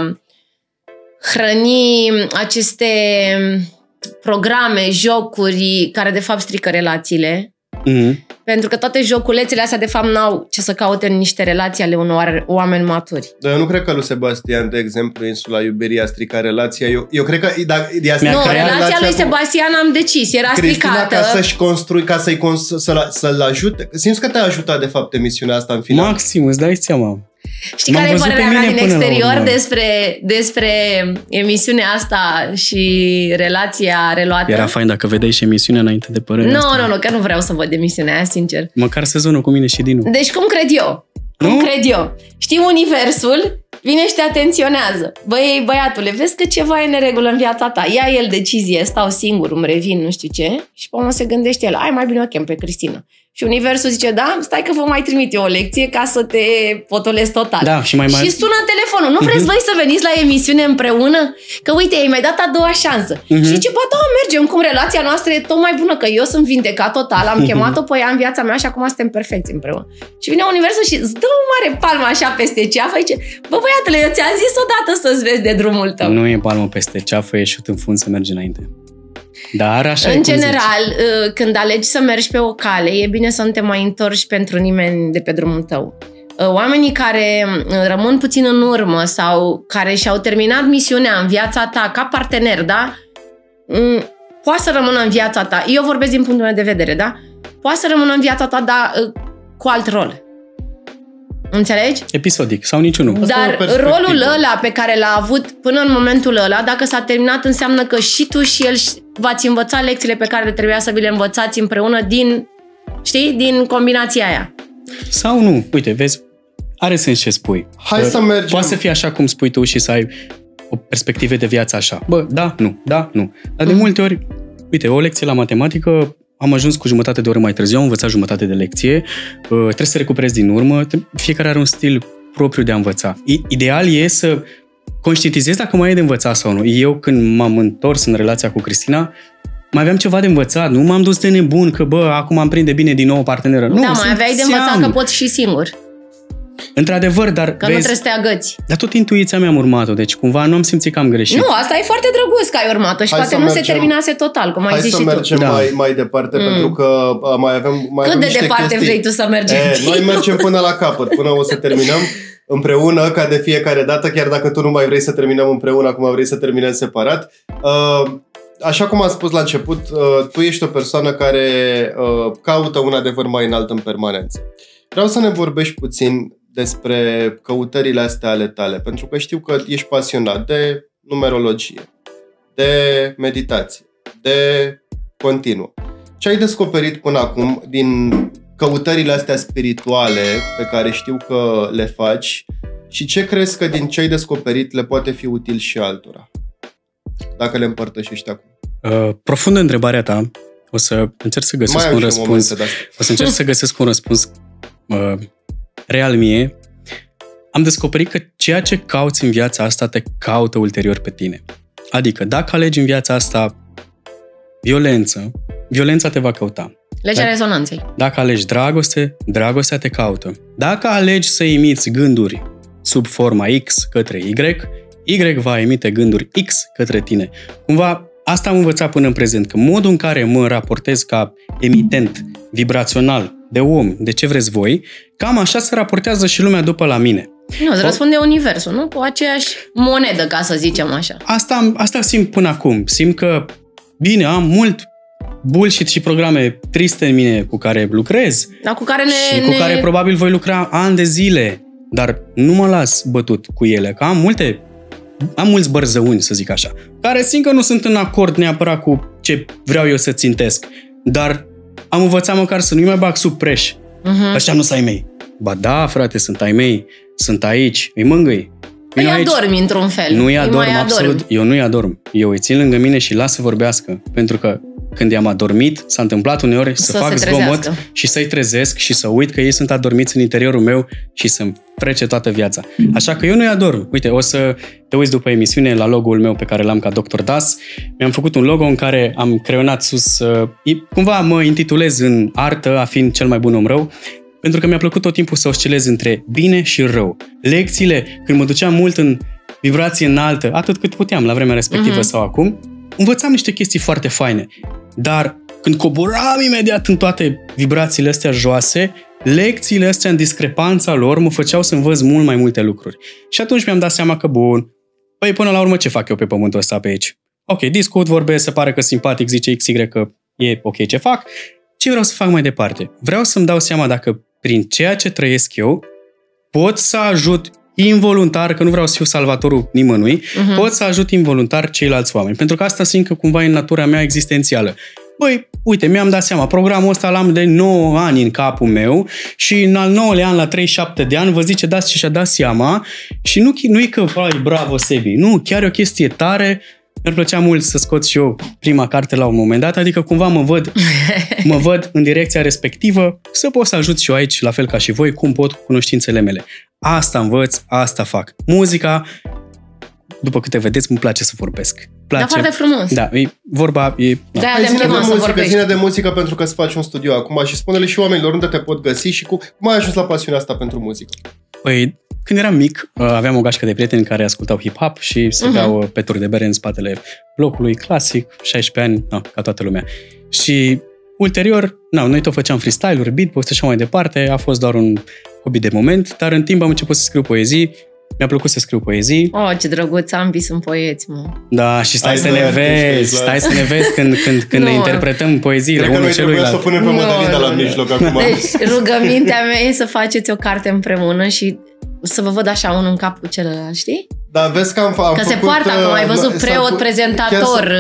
hrăni aceste programe, jocuri care de fapt strică relațiile. Pentru că toate joculețele astea de fapt n-au ce să caute în niște relații ale unor oameni maturi. Dar eu nu cred că lui Sebastian, de exemplu, Insula Iubirii a stricat relația. Eu cred că... relația lui Sebastian am decis, era Cristina, stricată. ca să-și construi, ca să-l ajute. Simți că te-a ajutat de fapt emisiunea asta în final? Maxim, îți dai seama. Știi care e părerea mea din exterior despre emisiunea asta și relația reluată? Era fain dacă vedeai și emisiunea înainte de părerea asta. Nu, că nu vreau să văd emisiunea aia, sincer. Măcar sezonul cu mine și Dinu. Deci cum cred eu? Știi universul, vine și te atenționează. Băi, băiatule, vezi că ceva e în neregulă în viața ta. Ia el decizie, stau singur, îmi revin, nu știu ce. Și pe urmă se gândește el, mai bine o chem pe Cristina. Și universul zice, da, stai că vă mai trimit eu o lecție ca să te potolezi total. Da, și și sună telefonul. Nu vreți voi să veniți la emisiune împreună? Că uite, ai mai dat a doua șansă. Și zice, ba da, mergem, cum relația noastră e tot mai bună, că eu sunt vindecat total, am chemat-o pe ea în viața mea și acum suntem perfecți împreună. Și vine universul și îți dă o mare palmă așa peste ceafă, zice, bă băiatule, eu ți-am zis odată să-ți vezi de drumul tău. Nu e palmă peste ceafă, e șut în fund să mergi înainte. Dar așa în general, când alegi să mergi pe o cale, e bine să nu te mai întorci pentru nimeni de pe drumul tău. Oamenii care rămân puțin în urmă sau care și-au terminat misiunea în viața ta ca partener, da? Poate să rămână în viața ta. Eu vorbesc din punctul meu de vedere, da? Poate să rămână în viața ta, dar cu alt rol. Înțelegi? Episodic sau niciunul. Dar rolul ăla pe care l-a avut până în momentul ăla, dacă s-a terminat, înseamnă că și tu și el v-ați învățat lecțiile pe care trebuia să vi le învățați împreună din combinația aia. Sau nu. Uite, vezi, are sens ce spui. Hai să mergem. Poate să fie așa cum spui tu și să ai o perspectivă de viață așa. Bă, da, nu. Dar de multe ori, uite, o lecție la matematică, am ajuns cu jumătate de oră mai târziu, am învățat jumătate de lecție, trebuie să recuperezi din urmă, fiecare are un stil propriu de a învăța. Ideal e să conștientizezi dacă mai e de învățat sau nu. Eu când m-am întors în relația cu Cristina, mai aveam ceva de învățat, nu m-am dus de nebun că acum am prinde bine din nou o parteneră. Nu, da, mai aveai de învățat că poți și singur. Într-adevăr, dar că vezi, nu trebuie să te agăți. Dar tot intuiția mea am urmat-o, deci cumva nu am simțit că am greșit. Nu, asta e foarte drăguț că ai urmat-o și poate nu se terminase total, cum ai zis și tu. Hai să mergem mai departe, pentru că mai avem Cât de departe chestii. Vrei tu să mergem? Noi mergem până la capăt, până o să terminăm împreună, ca de fiecare dată, chiar dacă tu nu mai vrei să terminăm împreună, acum vrei să terminăm separat. Așa cum am spus la început, tu ești o persoană care caută un adevăr mai înalt în permanență. Vreau să ne vorbești puțin despre căutările astea ale tale, pentru că știu că ești pasionat de numerologie, de meditație, de continuă. Ce ai descoperit până acum din căutările astea spirituale pe care știu că le faci și ce crezi că din ce ai descoperit le poate fi util și altora? Dacă le împărtășești acum. Profundă întrebarea ta. O să încerc să găsesc un răspuns. O să încerc să găsesc un răspuns real mie. Am descoperit că ceea ce cauți în viața asta te caută ulterior pe tine. Adică dacă alegi în viața asta violența te va căuta. Legea rezonanței. Dacă alegi dragoste, dragostea te caută. Dacă alegi să imiți gânduri sub forma X către Y va emite gânduri X către tine. Cumva, asta am învățat până în prezent, că modul în care mă raportez ca emitent vibrațional de om, de ce vreți voi, cam așa se raportează și lumea după la mine. Nu, îți răspunde universul, nu? Cu aceeași monedă, ca să zicem așa. Asta simt până acum. Simt că, bine, am mult bullshit și programe triste în mine cu care lucrez. Dar cu care care probabil voi lucra ani de zile, dar nu mă las bătut cu ele, că am mulți bărzăuni, să zic așa, care simt că nu sunt în acord neapărat cu ce vreau eu să țintesc, dar am învățat măcar să nu-i mai bag sub preș. Ăștia nu sunt ai mei. Ba da, frate, sunt ai mei, sunt aici, îi mângâi. Îi adormi într-un fel. Nu-i adorm, absolut. Eu nu-i adorm. Eu îi țin lângă mine și las să vorbească. Pentru că când i-am adormit, s-a întâmplat uneori să fac zgomot și să-i trezesc și să uit că ei sunt adormiți în interiorul meu și să-mi frece toată viața. Așa că eu nu-i adorm. Uite, o să te uiți după emisiune la logo-ul meu pe care l-am ca Dr. Das. Mi-am făcut un logo în care am creionat sus, cumva mă intitulez în artă a fiind cel mai bun om rău, pentru că mi-a plăcut tot timpul să oscilez între bine și rău. Lecțiile, când mă duceam mult în vibrație înaltă, atât cât puteam la vremea respectivă sau acum, învățam niște chestii foarte faine. Dar când coboram imediat în toate vibrațiile astea joase, lecțiile astea în discrepanța lor mă făceau să învăț mult mai multe lucruri. Și atunci mi-am dat seama că, bun, păi până la urmă ce fac eu pe pământul ăsta pe aici? Ok, discut, vorbesc, se pare că simpatic, zice XY că e ok ce fac. Ce vreau să fac mai departe? Vreau să-mi dau seama dacă prin ceea ce trăiesc eu pot să ajut involuntar, că nu vreau să fiu salvatorul nimănui, pot să ajut involuntar ceilalți oameni. Pentru că asta simt că cumva e în natura mea existențială. Băi, uite, mi-am dat seama, programul ăsta l-am de 9 ani în capul meu și în al 9-lea an, la 37 de ani, vă zice, dați și-a dat seama și nu e că, bravo, Sebi, nu, chiar e o chestie tare. Mi-ar plăcea mult să scot și eu prima carte la un moment dat, adică cumva mă văd în direcția respectivă, să pot să ajut și eu aici, la fel ca și voi, cum pot cu cunoștințele mele. Asta învăț, asta fac. Muzica, după câte vedeți, îmi place să vorbesc. Da, foarte frumos. Da, vorba e... Da, zine de muzică pentru că îți faci un studio acum și spune-le și oamenilor unde te pot găsi și cum ai ajuns la pasiunea asta pentru muzică. Păi, când eram mic, aveam o gașcă de prieteni care ascultau hip-hop și se beau peturi de bere în spatele blocului, clasic, 16 ani, ca toată lumea. Și ulterior, noi tot făceam freestyle-uri, beatbox și așa mai departe, a fost doar un hobby de moment, dar în timp am început să scriu poezii, mi-a plăcut să scriu poezii. Oh, ce drăguț, ambii sunt poeți, mă. Da, și stai să ne vezi când ne interpretăm poeziile unul celuilalt. Să punem pe Mădălina la mijloc acum. Deci, rugămintea mea e să faceți o carte împreună și să vă văd așa unul în cap cu celălalt, știi? Da, vezi că am că se poartă acum, ai văzut preot, prezentator.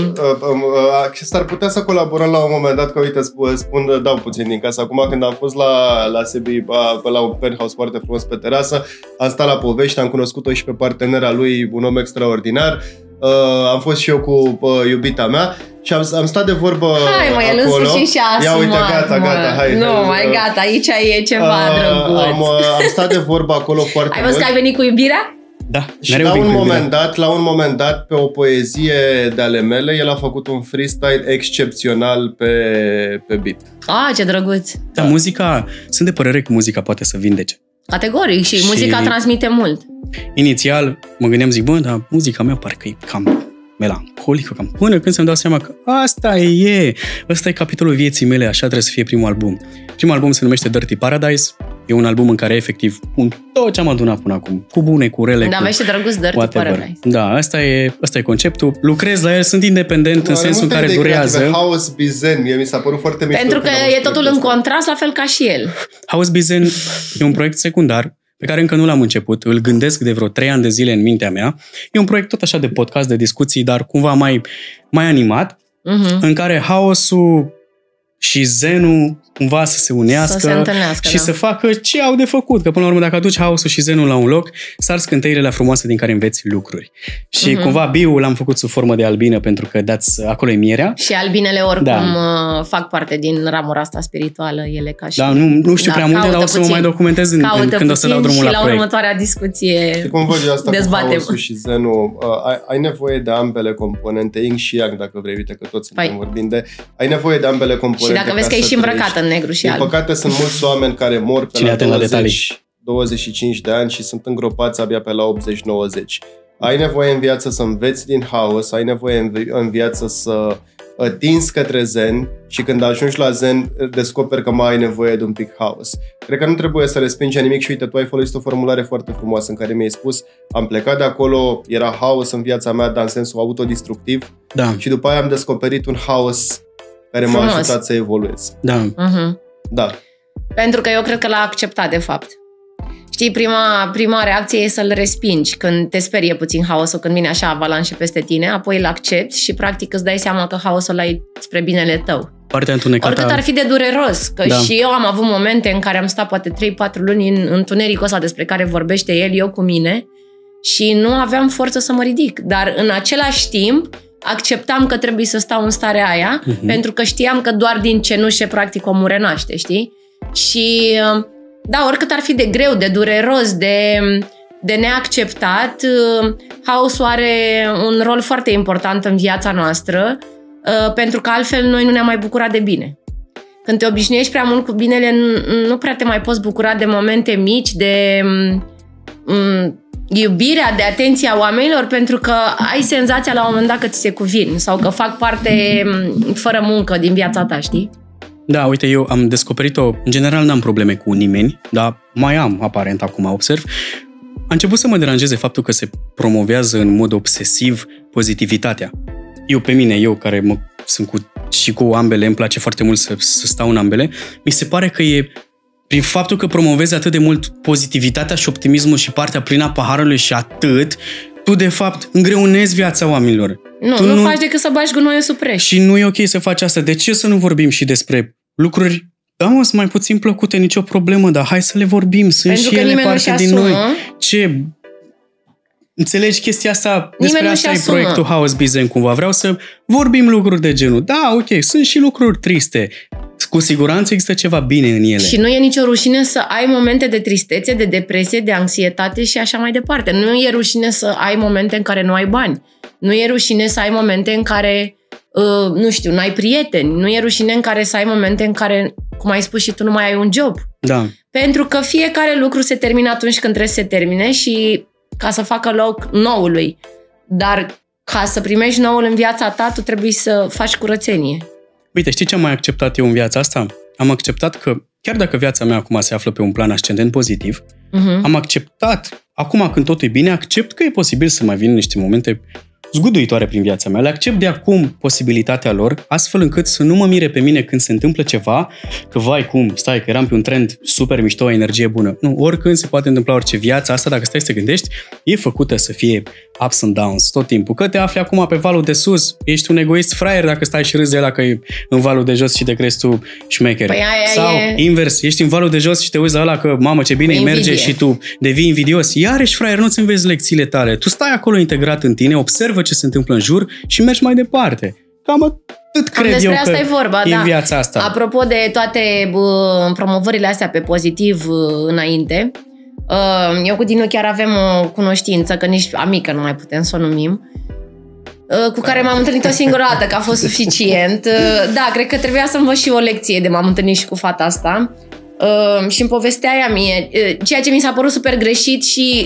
S-ar putea să colaborăm la un moment dat, că uite, dau puțin din casă. Acum când am fost la Sebi, la un penthouse foarte frumos pe terasă, am stat la povești, am cunoscut-o și pe partenera lui, un om extraordinar. Am fost și eu cu iubita mea și am stat de vorbă hai, mă, el acolo. În sfârșit și asumat, ia uite, gata, hai. Nu, mai gata, aici e ceva drăguț. Am stat de vorbă acolo foarte mult. Ai văzut că ai venit cu iubirea? Da. Și la un moment dat, pe o poezie de ale mele, el a făcut un freestyle excepțional pe beat. Ce drăguț! Da, muzica, sunt de părere că muzica poate să vindece. Categoric, și muzica transmite mult. Inițial mă gândeam, zic, dar muzica mea parcă e cam melancolică, până când să-mi dau seama că ăsta e capitolul vieții mele, așa trebuie să fie primul album. Primul album se numește Dirty Paradise, e un album în care efectiv pun tot ce am adunat până acum, cu bune, cu rele, da, vezi ce drăguț Dirty Paradise. Da, asta e conceptul. Lucrez la el, sunt independent în sensul în care durează. House Bizen, mie mi s-a părut foarte mișto. Pentru că e totul în contrast, la fel ca și el. House Bizen e un proiect secundar pe care încă nu l-am început, îl gândesc de vreo 3 ani de zile în mintea mea. E un proiect tot așa de podcast, de discuții, dar cumva mai animat, în care haosul și zenul cumva să se unească și să facă ce au de făcut. Că până la urmă, dacă aduci haosul și zenul la un loc, sar scânteirile frumoase din care înveți lucruri. Și cumva bio l-am făcut sub formă de albină, pentru că acolo e mierea. Și albinele oricum fac parte din ramura asta spirituală, ele ca și... Da, nu știu prea multe, dar o să mă mai documentez când o să dau drumul la proiect. Și la următoarea discuție cum văd eu asta dezbatem. Cu haosul și zenul, ai nevoie de ambele componente, yin și yang, dacă vrei, uite că toți suntem vorbind de... Ai nevoie de ambele componente. concurente. Și dacă vezi că ești îmbrăcată în negru și alb. Din păcate sunt mulți oameni care mor pe la 25 de ani și sunt îngropați abia pe la 80-90. Ai nevoie în viață să înveți din haos, ai nevoie în viață să tinzi către zen și când ajungi la zen descoperi că mai ai nevoie de un pic haos. Cred că nu trebuie să respingi nimic și uite, tu ai folosit o formulare foarte frumoasă în care mi-ai spus am plecat de acolo, era haos în viața mea, dar în sensul autodistructiv și după aia am descoperit un haos care m-a ajutat să evoluez. Da. Pentru că eu cred că l-a acceptat de fapt. Știi, prima reacție e să-l respingi când te sperie puțin haosul, când vine așa avalanșe peste tine, apoi îl accepti și practic îți dai seama că haosul ăla e spre binele tău. Partea întunecată. Oricât ar fi de dureros, că și eu am avut momente în care am stat poate 3-4 luni în întunericul ăsta despre care vorbește el, eu cu mine, și nu aveam forță să mă ridic. Dar în același timp acceptam că trebuie să stau în starea aia, pentru că știam că doar din cenușe practic omul renaște, știi? Și da, oricât ar fi de greu, de dureros, de neacceptat, haosul are un rol foarte important în viața noastră, pentru că altfel noi nu ne-am mai bucurat de bine. Când te obișnuiești prea mult cu binele, nu prea te mai poți bucura de momente mici, de iubirea, de atenția oamenilor, pentru că ai senzația la un moment dat că ți se cuvin sau că fac parte fără muncă din viața ta, știi? Da, uite, eu am descoperit-o, în general n-am probleme cu nimeni, dar mai am, aparent, acum observ. A început să mă deranjeze faptul că se promovează în mod obsesiv pozitivitatea. Eu care sunt și cu ambele, îmi place foarte mult să stau în ambele, mi se pare că e prin faptul că promovezi atât de mult pozitivitatea și optimismul și partea plină a paharului și atât, tu de fapt îngreunezi viața oamenilor. Nu faci decât să bagi gunoiul sub preș. Și nu e ok să faci asta. De ce să nu vorbim și despre lucruri, sunt mai puțin plăcute, nicio problemă, dar hai să le vorbim, sunt pentru și ele parte din noi. Ce? Înțelegi chestia asta? Despre asta e proiectul House Bizen cumva. Vreau să vorbim lucruri de genul. Da, ok, sunt și lucruri triste. Cu siguranță există ceva bine în ele. Și nu e nicio rușine să ai momente de tristețe, de depresie, de anxietate și așa mai departe. Nu e rușine să ai momente în care nu ai bani. Nu e rușine să ai momente în care, n-ai prieteni. Nu e rușine în care să ai momente în care, cum ai spus și tu, nu mai ai un job. Da. Pentru că fiecare lucru se termină atunci când trebuie să se termine și ca să facă loc noului. Dar ca să primești noul în viața ta, tu trebuie să faci curățenie. Uite, știi ce am mai acceptat eu în viața asta? Am acceptat că, chiar dacă viața mea acum se află pe un plan ascendent pozitiv, am acceptat, acum când totul e bine, accept că e posibil să mai vină niște momente zguduitoare prin viața mea. Le accept de acum posibilitatea lor, astfel încât să nu mă mire pe mine când se întâmplă ceva, că vai cum, stai, că eram pe un trend super mișto, o energie bună. Nu, oricând se poate întâmpla orice. Viața asta, dacă stai să te gândești, e făcută să fie ups and downs tot timpul. Că te afli acum pe valul de sus, ești un egoist fraier dacă stai și râzi de ăla că e în valul de jos și te crezi tu șmecher. Păi sau invers, ești în valul de jos și te uiți la ăla că mamă ce bine îi merge și tu devii invidios. Iarăși fraier, nu-ți înveți lecțiile tale. Tu stai acolo integrat în tine, observă ce se întâmplă în jur și mergi mai departe. Cam atât cred eu că e vorba, e viața asta. Apropo de toate promovările astea pe pozitiv înainte, eu cu Dinu chiar avem o cunoștință, că nici amică nu mai putem să o numim, cu care m-am întâlnit o singură dată, că a fost suficient. Da, cred că trebuia să învăț și o lecție de m-am întâlnit și cu fata asta. Și îmi povestea ea mie, ceea ce mi s-a părut super greșit și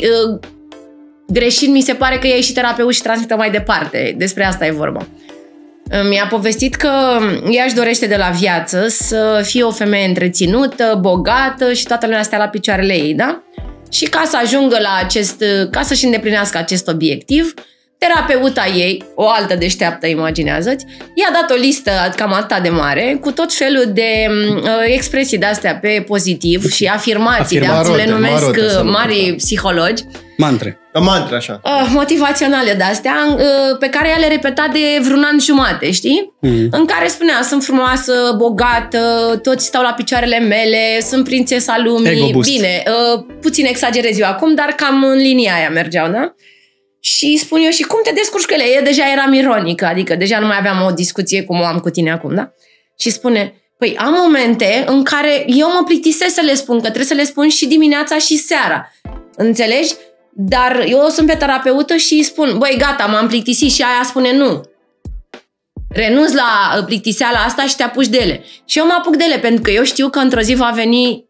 greșit mi se pare că ea e și terapeut și transmită mai departe. Despre asta e vorba. Mi-a povestit că ea își dorește de la viață să fie o femeie întreținută, bogată și toată lumea stea la picioarele ei, da? Și ca să ajungă la ca să-și îndeplinească acest obiectiv, terapeuta ei, o altă deșteaptă, imaginează-ți, i-a dat o listă cam atât de mare, cu tot felul de expresii de-astea pe pozitiv și afirmații, le numesc mari psihologi. Mantre, așa. Motivaționale de-astea, pe care ea le repeta de vreun an jumate, știi? În care spunea, sunt frumoasă, bogată, toți stau la picioarele mele, sunt prințesa lumii. Bine, puțin exagerez eu acum, dar cam în linia aia mergeau, da? Și spun eu, și cum te descurci cu ele? Eu deja eram ironică, adică deja nu mai aveam o discuție cum o am cu tine acum, da? Și spune, păi am momente în care eu mă plictisesc să le spun, că trebuie să le spun și dimineața și seara. Înțelegi? Dar eu sunt pe terapeută și îi spun, băi, gata, m-am plictisit, și aia spune nu. renunți la plictiseala asta și te apuci de ele. Și eu mă apuc de ele, pentru că eu știu că într-o zi va veni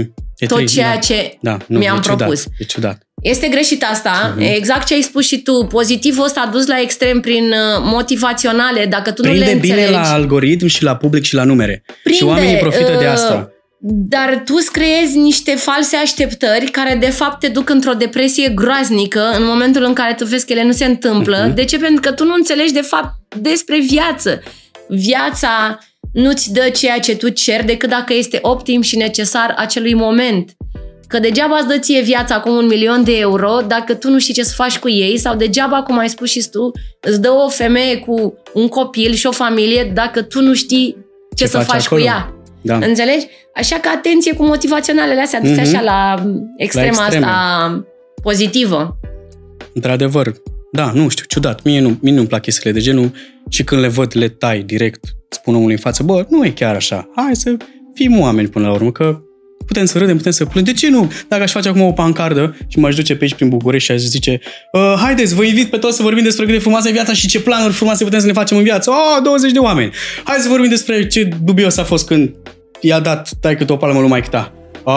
tot ceea ce mi-am propus. E ciudat. Este greșit asta, exact ce ai spus și tu. Pozitivul ăsta a dus la extrem prin motivaționale, dacă tu nu le înțelegi. Prinde bine la algoritm și la public și la numere. Și oamenii profită de asta. Dar tu îți creezi niște false așteptări care de fapt te duc într-o depresie groaznică în momentul în care tu vezi că ele nu se întâmplă. De ce? Pentru că tu nu înțelegi de fapt despre viață. Viața nu-ți dă ceea ce tu ceri decât dacă este optim și necesar acelui moment. Că degeaba îți dă ție viața acum 1.000.000 de euro dacă tu nu știi ce să faci cu ei, sau degeaba, cum ai spus și tu, îți dă o femeie cu un copil și o familie dacă tu nu știi ce să faci acolo cu ea. Da. Înțelegi? Așa că atenție cu motivaționalele astea, duse așa la extrema asta pozitivă. Într-adevăr, da, nu știu, ciudat. Mie nu-mi plac chestiile de genul și când le văd, le tai direct, spun omului în față, bă, nu e chiar așa. Hai să fim oameni până la urmă, că putem să râdem, putem să plângem. De ce nu? Dacă aș face acum o pancardă și m-aș duce pe aici prin București și aș zice haideți, vă invit pe toți să vorbim despre cât de frumoasă e viața și ce planuri frumoase putem să ne facem în viață. 20 de oameni. Hai să vorbim despre ce dubios a fost când i-a dat taică-tu o palmă lui maică-ta.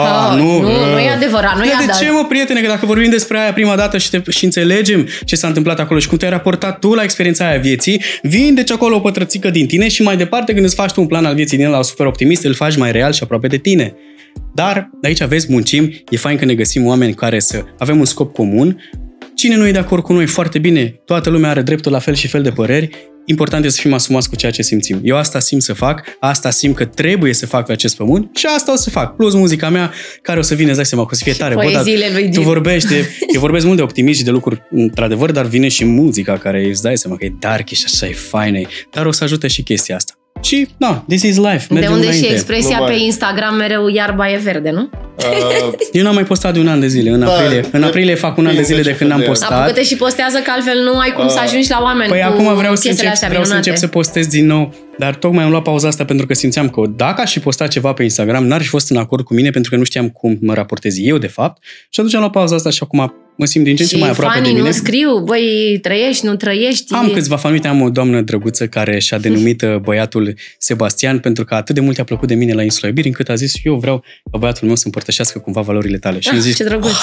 Nu e adevărat, nu e adevărat. De ce, mă, prietene, că dacă vorbim despre aia prima dată și înțelegem ce s-a întâmplat acolo și cum te-ai raportat tu la experiența aia vieții, vindeci acolo o pătrățică din tine și mai departe, când îți faci tu un plan al vieții din ăla super optimist, îl faci mai real și aproape de tine. Dar aici aveți, muncim, e fain că ne găsim oameni care să avem un scop comun. Cine nu e de acord cu noi, foarte bine, toată lumea are dreptul la fel și fel de păreri. Important este să fim asumați cu ceea ce simțim. Eu asta simt să fac, asta simt că trebuie să fac pe acest pământ și asta o să fac. Plus muzica mea, care o să vină, îți dai seama, că o să fie tare. Tu vorbești, eu vorbesc mult de optimism și de lucruri, într-adevăr, dar vine și muzica care îți dai seama că e dark și așa e faină, dar o să ajute și chestia asta. Și, this is life. De unde și expresia pe Instagram mereu iarba e verde, nu? Eu n-am mai postat de un an de zile. În aprilie fac un an de zile de când n-am postat. Apucă-te și postează, că altfel nu ai cum să ajungi la oameni. Păi acum vreau să încep să postez din nou, dar tocmai am luat pauza asta pentru că simțeam că dacă aș fi postat ceva pe Instagram, n-ar fi fost în acord cu mine, pentru că nu știam cum mă raportez eu, de fapt. Și atunci am luat pauza asta și acum mă simt din ce în ce mai aproape de mine. Și fanii nu scriu, băi, trăiești, nu trăiești. Am câțiva fani, uite, am o doamnă drăguță care și-a denumit băiatul Sebastian, pentru că atât de mult i-a plăcut de mine la Insula Iubirii, încât a zis, eu vreau ca băiatul meu să împărtășească cumva valorile tale. Și îmi zic, ce drăguț.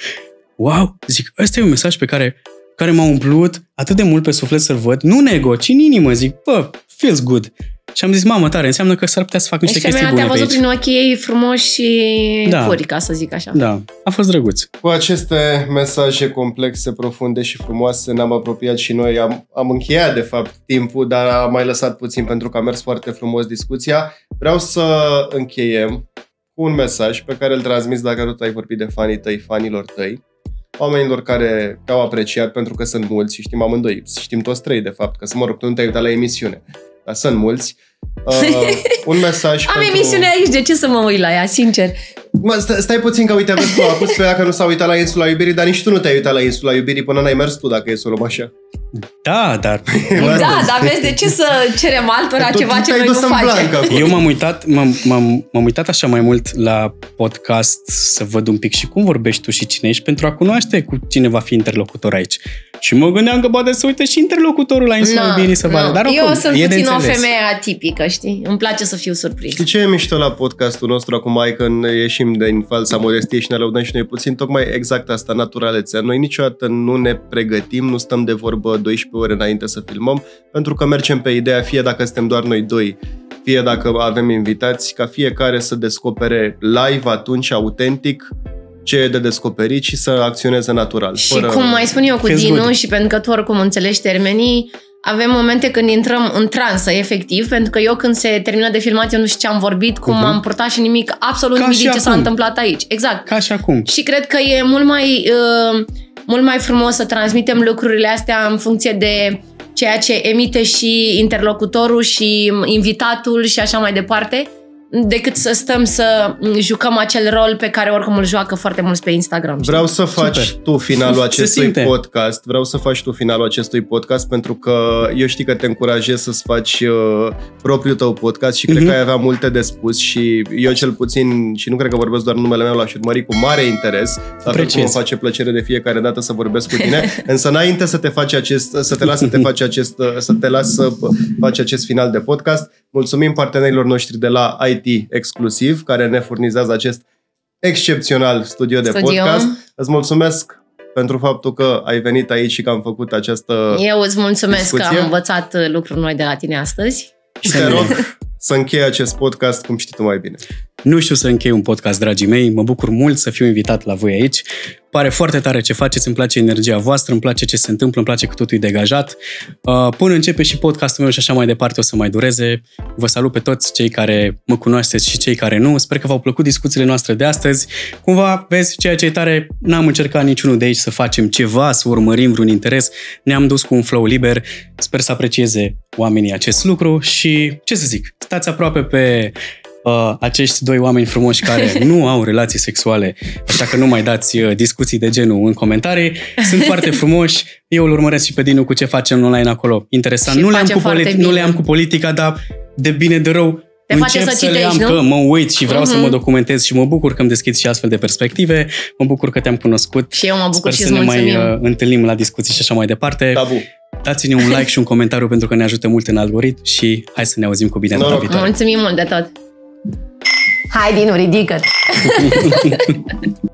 Wow, zic, ăsta e un mesaj pe care m-a umplut atât de mult pe suflet să-l văd, nu nego, ci în inimă, zic, feels good. Și am zis, mamă, tare, înseamnă că s-ar putea să fac niște chestii bune pe aici. Te-a văzut prin ochii ei frumoși și puri, ca să zic așa. Da, a fost drăguț. Cu aceste mesaje complexe, profunde și frumoase ne-am apropiat și noi. Am încheiat, de fapt, timpul, dar am mai lăsat puțin pentru că a mers foarte frumos discuția. Vreau să încheiem cu un mesaj pe care îl transmiți dacă tot ai vorbit de fanii tăi, fanilor tăi, oamenilor care te-au apreciat, pentru că sunt mulți și știm amândoi, știm toți trei, de fapt, că mă rog, tu nu te-ai uitat la emisiune. Dar sunt mulți. Un mesaj Am emisiune aici, de ce să mă uit la ea, sincer? Stai puțin că, uite, aveți tu acuz pe ea că nu s-a uitat la Insula Iubirii, dar nici tu nu te-ai uitat la Insula Iubirii până n-ai mers tu, dacă e să o luăm așa. Da, dar vezi, de ce să cerem altora ceva ce noi nu facem? Eu m-am uitat așa mai mult la podcast să văd un pic și cum vorbești tu și cine ești, pentru a cunoaște cu cine va fi interlocutor aici. Și mă gândeam că poate să uite și interlocutorul la Insula Iubirii să vadă. Dar eu sunt puțin o femeie atipică, știi? Îmi place să fiu surprins. Știi ce e mișto la podcastul nostru acum, când ieșim din falsa modestie și ne lăudăm și noi puțin? Tocmai exact asta, naturalețea. Noi niciodată nu ne pregătim, nu stăm de vorbă 12 ore înainte să filmăm, pentru că mergem pe ideea, fie dacă suntem doar noi doi, fie dacă avem invitați, ca fiecare să descopere live atunci, autentic, ce e de descoperit și să acționeze natural. Și cum mai spun eu cu Dinu, și pentru că tu oricum înțelegi termenii, avem momente când intrăm în transă, efectiv, pentru că eu când se termină de filmat, eu nu știu ce am vorbit, cum am purtat și nimic, absolut nimic din ce s-a întâmplat aici. Exact. Ca și acum. Și cred că e mult mai frumos să transmitem lucrurile astea în funcție de ceea ce emite și interlocutorul și invitatul și așa mai departe, decât să stăm să jucăm acel rol pe care oricum îl joacă foarte mulți pe Instagram. Vreau să faci tu finalul acestui podcast. Vreau să faci tu finalul acestui podcast pentru că eu știu că te încurajez să-ți faci propriul tău podcast și cred că ai avea multe de spus și eu cel puțin, și nu cred că vorbesc doar numele meu, l-aș urmări cu mare interes, la fel cum îmi face plăcere de fiecare dată să vorbesc cu tine, însă înainte să te las să faci acest final de podcast, mulțumim partenerilor noștri de la IT Exclusiv, care ne furnizează acest excepțional studio de podcast. Îți mulțumesc pentru faptul că ai venit aici și că am făcut această Eu îți mulțumesc discuție. Că am învățat lucruri noi de la tine astăzi. Și te rog să închei acest podcast cum știi tu mai bine. Nu știu să închei un podcast, dragii mei. Mă bucur mult să fiu invitat la voi aici. Pare foarte tare ce faceți, îmi place energia voastră, îmi place ce se întâmplă, îmi place că totul e degajat. Până începe și podcastul meu și așa mai departe o să mai dureze. Vă salut pe toți cei care mă cunoașteți și cei care nu. Sper că v-au plăcut discuțiile noastre de astăzi. Cumva, vezi, ceea ce e tare, n-am încercat niciunul de aici să facem ceva, să urmărim vreun interes. Ne-am dus cu un flow liber. Sper să aprecieze oamenii acest lucru și, ce să zic, stați aproape pe acești doi oameni frumoși care nu au relații sexuale, așa că nu mai dați discuții de genul în comentarii. Sunt foarte frumoși, eu îl urmăresc și pe Dinu cu ce facem online acolo. Interesant. Nu le am cu politica, dar de bine de rău încep să le am, că mă uit și vreau să mă documentez și mă bucur că îmi deschizi și astfel de perspective. Mă bucur că te-am cunoscut. Și eu mă bucur. Sper și să ne mai întâlnim la discuții și așa mai departe. Tabu. Dați-ne un like și un comentariu pentru că ne ajută mult în algoritm și hai să ne auzim cu bine data viitoare. Mulțumim mult de tot! Hai, Dinu, ridică-te!